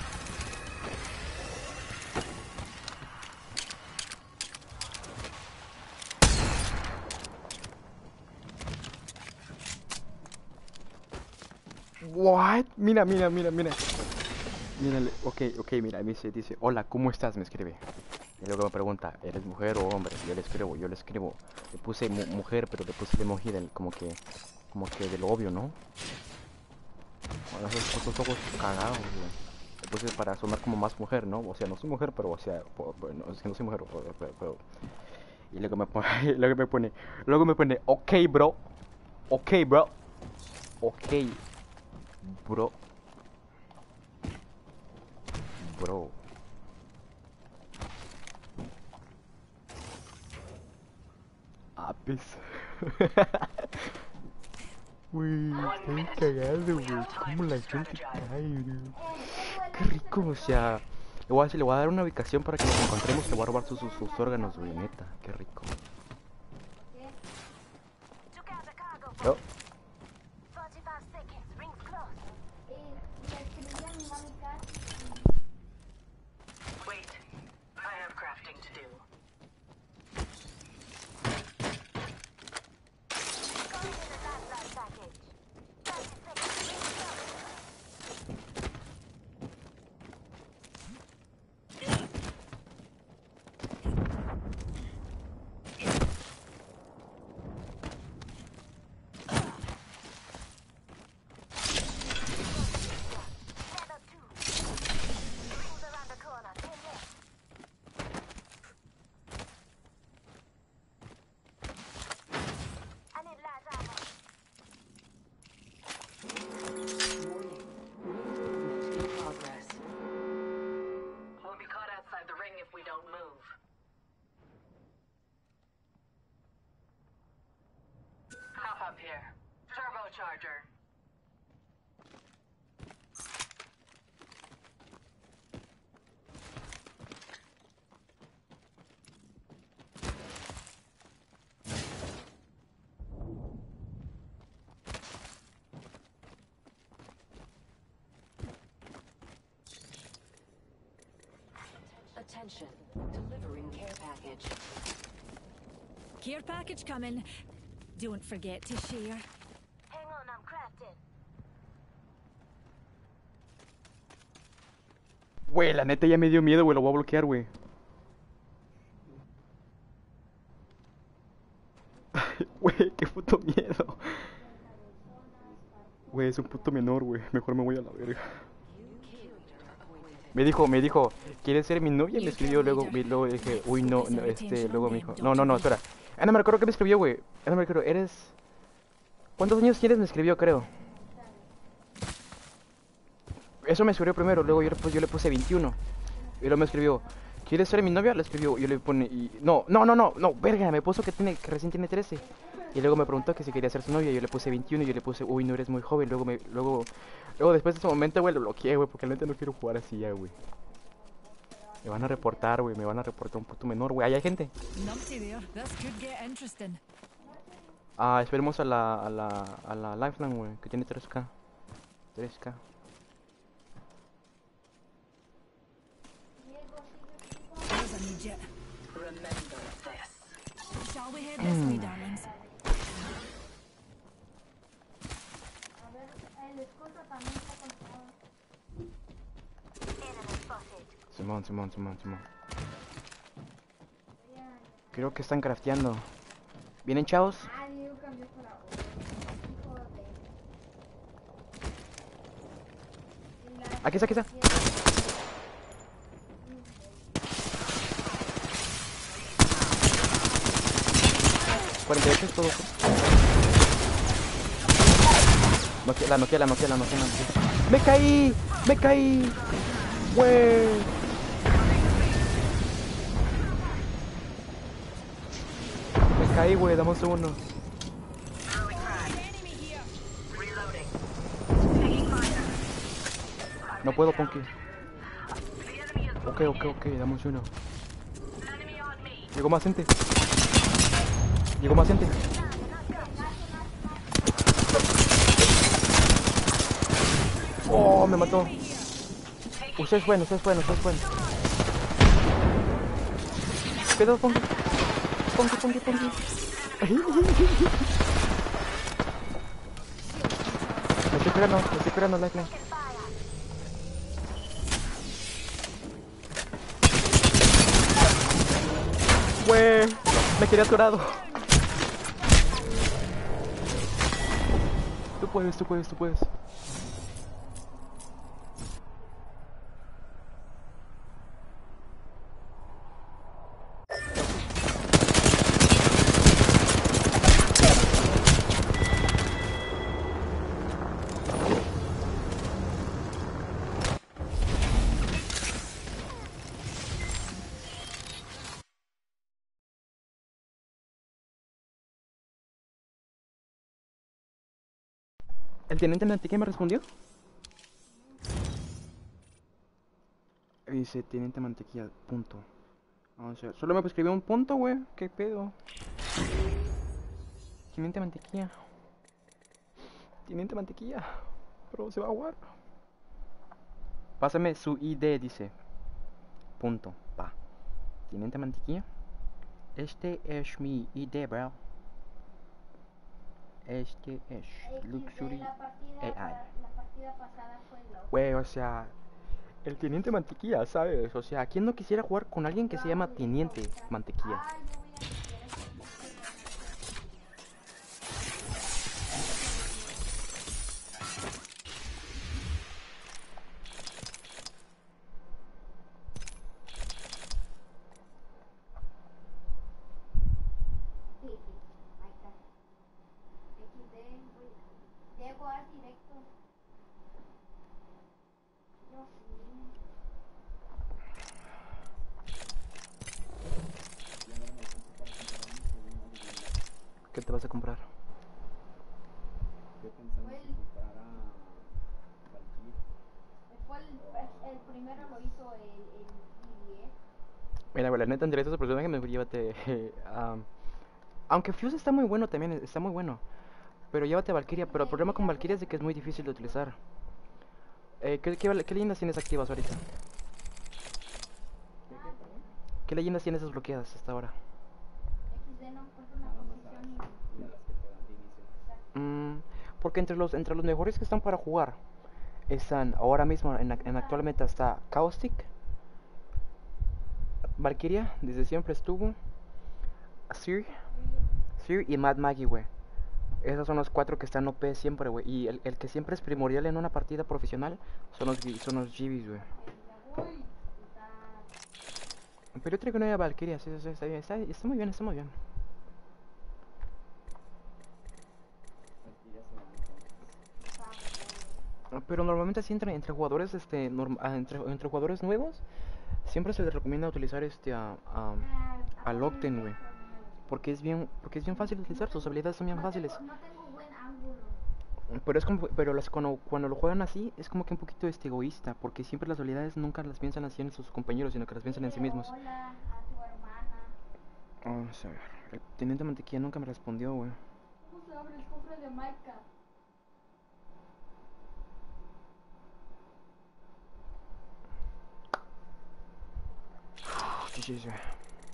What? Mira. Mírale, ok, mira, me dice, hola, ¿cómo estás? Me escribe. Y luego me pregunta, ¿eres mujer o hombre? Yo le escribo. Le puse mujer, pero le puse el emoji del, como que de lo obvio, ¿no? Bueno, esos ojos cagados, güey. Le puse para sonar como más mujer, ¿no? O sea, no soy mujer, pero, o sea, no, es que no soy mujer, pero... Y luego me pone, ok, bro. Bro. Apes. Uy, estoy cagado, güey. Como la gente cae, güey. Qué rico, o sea. Le voy a dar una ubicación para que nos encontremos. Le voy a robar sus órganos, güey, neta. Qué rico. Oh. Wait, I have crafting to do. Don't move. Hop up here. Turbocharger. Attention, delivering care package. Care package coming. Don't forget to share. Hang on, I'm crafting. Güey, la neta ya me dio miedo, güey. Lo voy a bloquear, güey. Güey, qué puto miedo. Güey, es un puto menor, güey. Mejor me voy a la verga. Me dijo, ¿quieres ser mi novia? Me escribió, luego dije, uy, no, luego me dijo, no, espera. No me recuerdo qué me escribió, güey. No me recuerdo, ¿cuántos años tienes? Me escribió, creo. Eso me escribió primero, luego yo le puse 21. Y luego me escribió, ¿quieres ser mi novia? Le escribió, yo le pone, no, verga, me puso que recién tiene 13. Y luego me preguntó que si quería ser su novia, yo le puse 21 y yo le puse, uy, no eres muy joven. Luego después de ese momento, güey, lo bloqueé, güey, porque realmente no quiero jugar así ya, güey. Me van a reportar, güey, un puto menor, güey. Ahí hay gente. Esperemos a la Lifeline, güey, que tiene 3K. 3K. Remember this. Shall we head this way, darlings? A ver, el escolta también está controlado. Simón. Creo que están crafteando. ¿Vienen, chavos? Ah, Diego cambió para otro. Hijo de... Aquí está. 48 es todo. La noquea. ¡Me caí! ¡Güey! Me caí, güey, dame un segundo. No puedo, Ponky. Ok, dame un segundo. Llegó más gente. Oh, me mató. Usted es bueno. Cuidado, Ponky. Me estoy curando, Lifeline. Güey, me quedé atorado. Tú puedes. ¿El teniente Mantequilla me respondió? Dice teniente Mantequilla, punto. Vamos a ver, solo me escribió un punto, güey. ¿Qué pedo? Teniente Mantequilla. Pero se va a jugar. Pásame su ID, dice. Punto, pa. Teniente Mantequilla. Este es mi ID, bro. Este es Luxury La partida pasada fue loco. Güey, o sea, el Teniente Mantequilla, ¿sabes? O sea, ¿quién no quisiera jugar con alguien que se llama Teniente Mantequilla? Llego a directo. Yo sí. ¿Qué te vas a comprar? Estoy pensando si comprar a Valkyrie. El primero lo hizo el GDS. Mira, güey, la neta, entre esos personajes, mejor llévate. Aunque Fuse está muy bueno también, está muy bueno. Pero llévate a Valkyria. Pero el problema con Valkyria es de que es muy difícil de utilizar. ¿Qué leyendas tienes activas ahorita? ¿Qué leyendas tienes desbloqueadas hasta ahora? XD no encuentro una Nada más posición Ash y a las que te dan de inicio. Porque entre los mejores que están para jugar están ahora mismo en actualmente está Caustic, Valkyria, desde siempre estuvo, Seer y Mad Maggie, güey. Esos son los cuatro que están OP siempre, güey. Y el que siempre es primordial en una partida profesional son los Gibis, güey. Pero yo traigo una Valkyria, sí, está bien, está muy bien, está muy bien. Valkyria se van entonces. Pero normalmente así entre jugadores, entre jugadores nuevos, siempre se les recomienda utilizar a Lockton, güey. Porque es bien fácil de utilizar, sus habilidades son bien fáciles. No tengo buen ángulo. Pero es como, pero cuando lo juegan así, es como que un poquito egoísta, porque siempre las habilidades nunca las piensan así en sus compañeros, sino que las piensan en sí mismos. Hola a tu hermana. Vamos a ver, el teniente Mantequilla nunca me respondió, güey. ¿Cómo se abre el cofre de Minecraft? GG's, güey.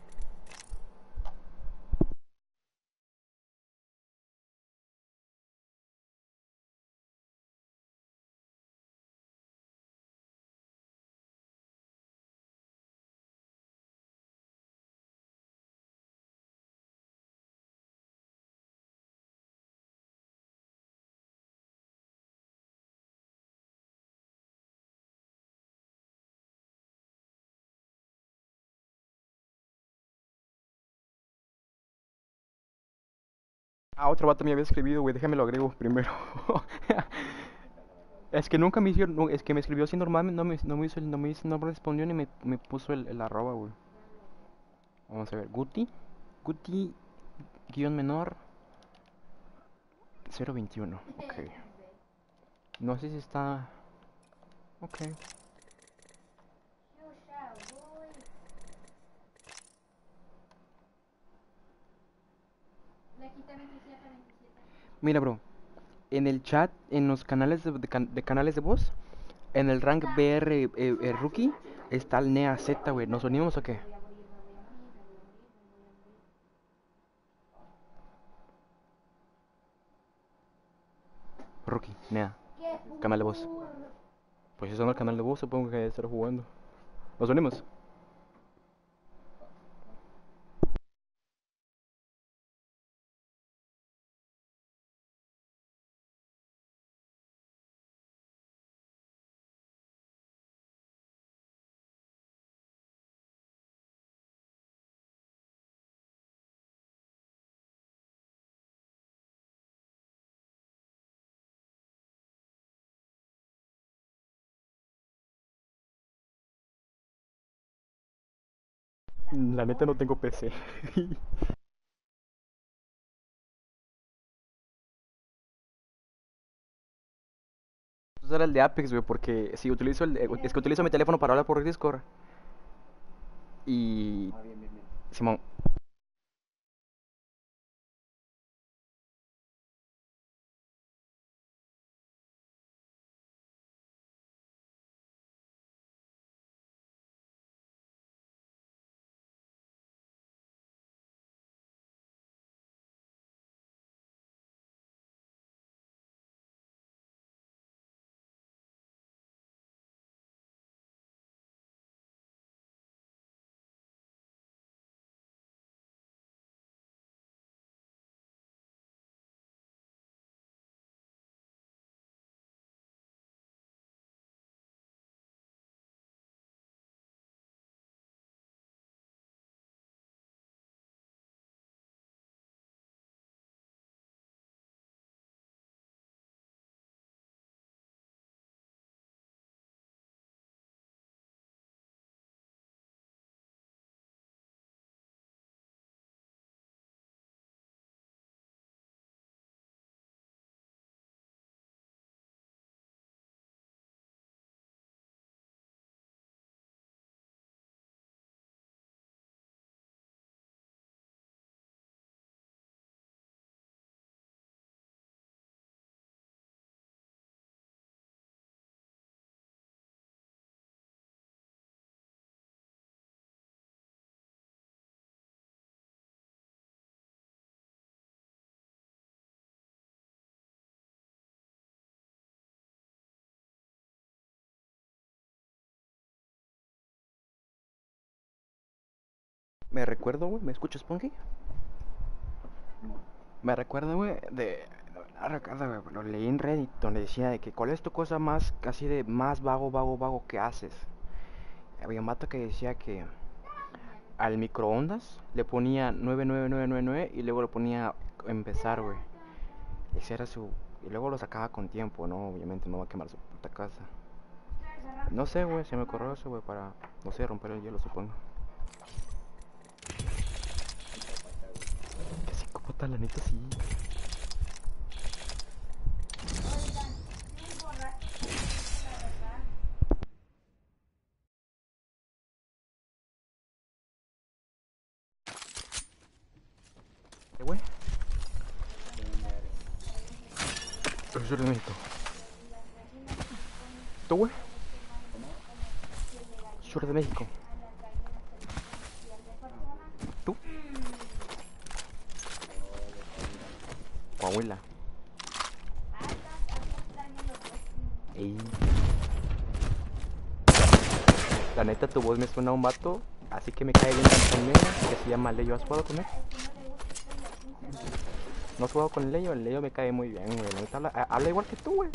Otro vato me había escribido, güey, déjame lo agrego primero. Es que nunca me hicieron, es que me escribió así normal, no me respondió ni me puso el arroba, güey. Vamos a ver, Guti, guión menor, 021, ok. No sé si está, ok. Mira, bro, en el chat, en los canales de canales de voz, en el rank BR Rookie, está el Nea Z, güey. ¿Nos unimos o qué? Rookie, Nea, canal de voz. Pues eso no es el canal de voz, supongo que debe estar jugando. ¿Nos unimos? La neta no tengo PC. Usar el de Apex, güey, porque si utilizo es que utilizo mi teléfono para hablar por Discord. Y... Bien, bien, bien. Simón, Me recuerdo, güey, ¿me escuchas, Punky? Me recuerdo, güey, de... No recuerdo, güey, lo leí en Reddit donde decía de que cuál es tu cosa más, así de más vago que haces. Había un vato que decía que al microondas le ponía 99999 y luego lo ponía empezar, güey. Ese era su... Y luego lo sacaba con tiempo, ¿no? Obviamente no va a quemar su puta casa. No sé, güey, se me ocurrió eso, güey, para, no sé, romper el hielo, supongo. Que psicópata, la neta, sí. ¿Qué, güey? Yo de México. ¿Tú, güey? Sur de México. ¿Tú? Coahuila. Ey. La neta, tu voz me suena a un vato, así que me cae bien también, que se llama Leyo. ¿Has jugado con él? ¿No has jugado con el Leyo? El Leyo me cae muy bien, güey. La neta habla igual que tú, güey.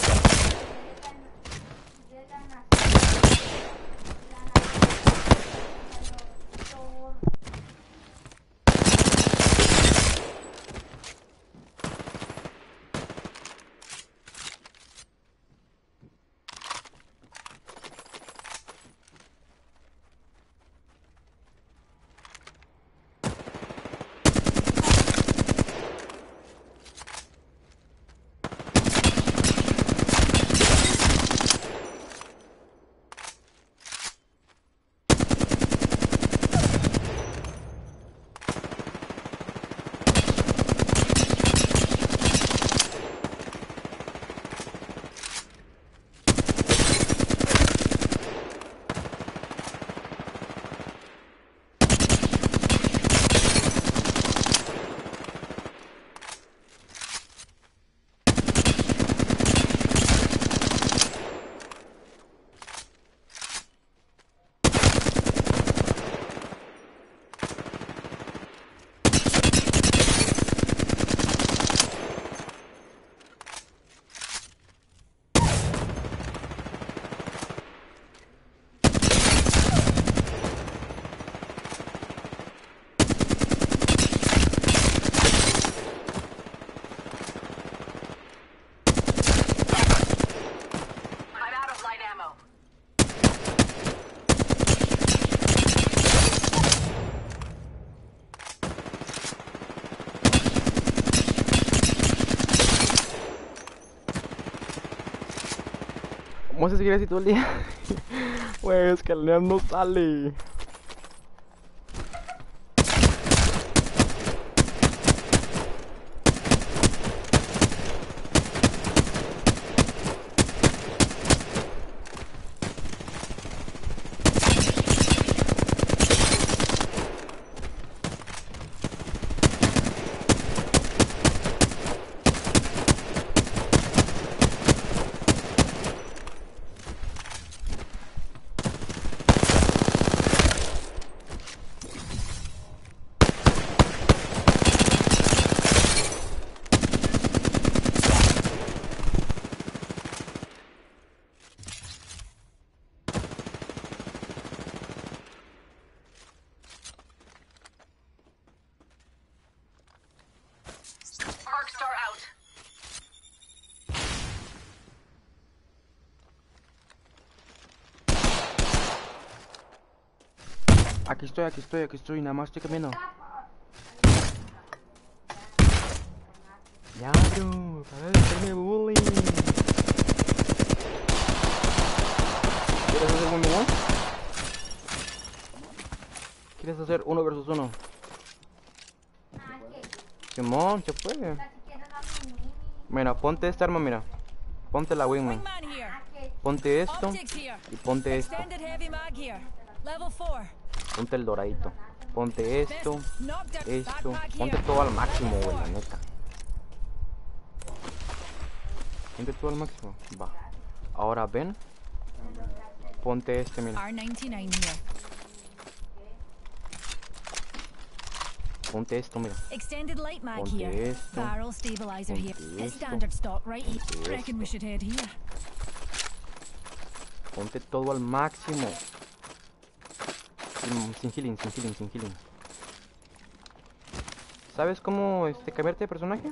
Vamos a seguir así todo el día. Güey, escaleras no sale. Aquí estoy, nada más estoy caminando. Ya, bro, para de hacerme bullying. ¿Quieres hacer 1v1? ¿Quieres hacer 1 versus 1? Simón, se puede. Mira, ponte esta arma, mira. Ponte la wingman. Ponte esto y ponte esto. Ponte el doradito. Ponte esto. Ponte todo al máximo, güey, la neta. Ponte todo al máximo. Va. Ahora ven. Ponte este, mira. Ponte esto, mira. Extended light mag Ponte here. esto. Barrel stabilizer here. Ponte It's esto. standard stock right here. Ponte Reckon we esto. should head here. Ponte todo al máximo. Sin healing, sin healing, sin healing. ¿Sabes cómo cambiarte de personaje?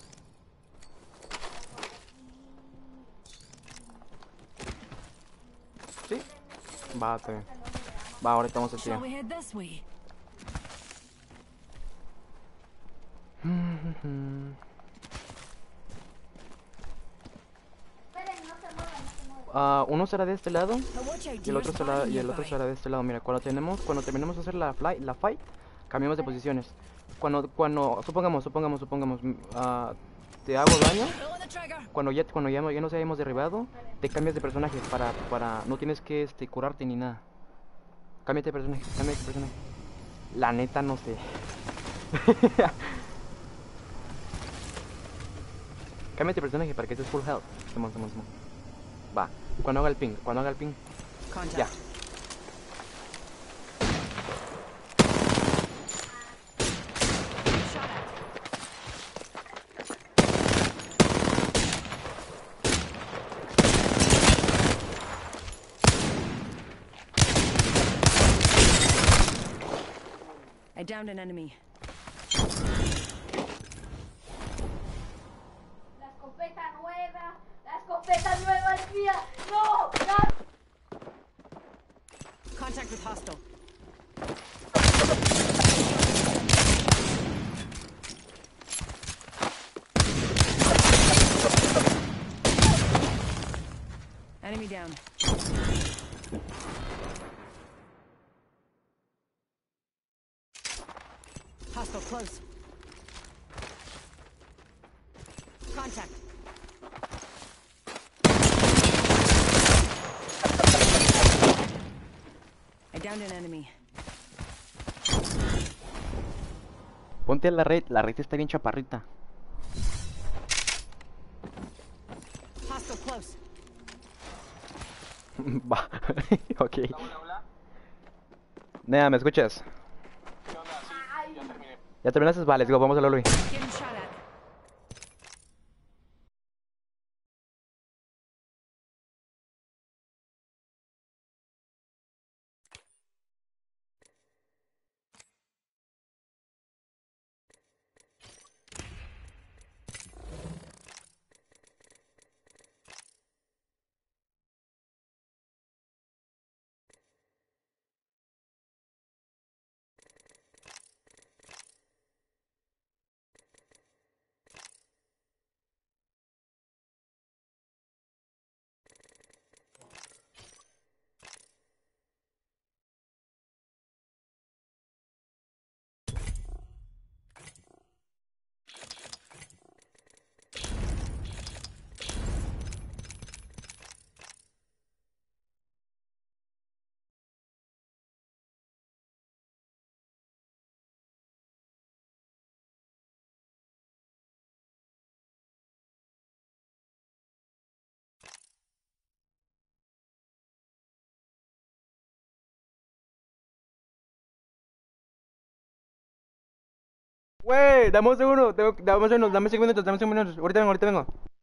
¿Sí? Va, está bien. Va, ahorita vamos a Shall tirar. we head this way? Esperen, no se muevan, no se muevan. Uno será de este lado But watch out, y el otro deer, será, spotted y el otro nearby. será de este lado. Mira, cuando terminemos de hacer la fight, cambiamos de posiciones. Cuando supongamos, te hago daño. Pulling the trigger. Cuando ya nos hayamos derribado, te cambias de personaje para no tienes que curarte ni nada. Cámbiate de personaje, cámbiate de personaje. La neta no sé. Cámbiate de personaje para que estés full health. Simón. Va, cuando haga el ping, Contact. ya. Shot at. I downed an enemy. La escopeta nueva es mía. No, no. Contact with hostile. Enemy down. Hostile close. Contact. I downed an enemy. Ponte a la red está bien chaparrita. Hostile close. Va, ok. Nea, ¿me escuchas? ¿Ya terminaste? Vale, let's go, vamos a la lobby. Getting shot at. Wey, dame un segundo, dame un segundo, ahorita vengo.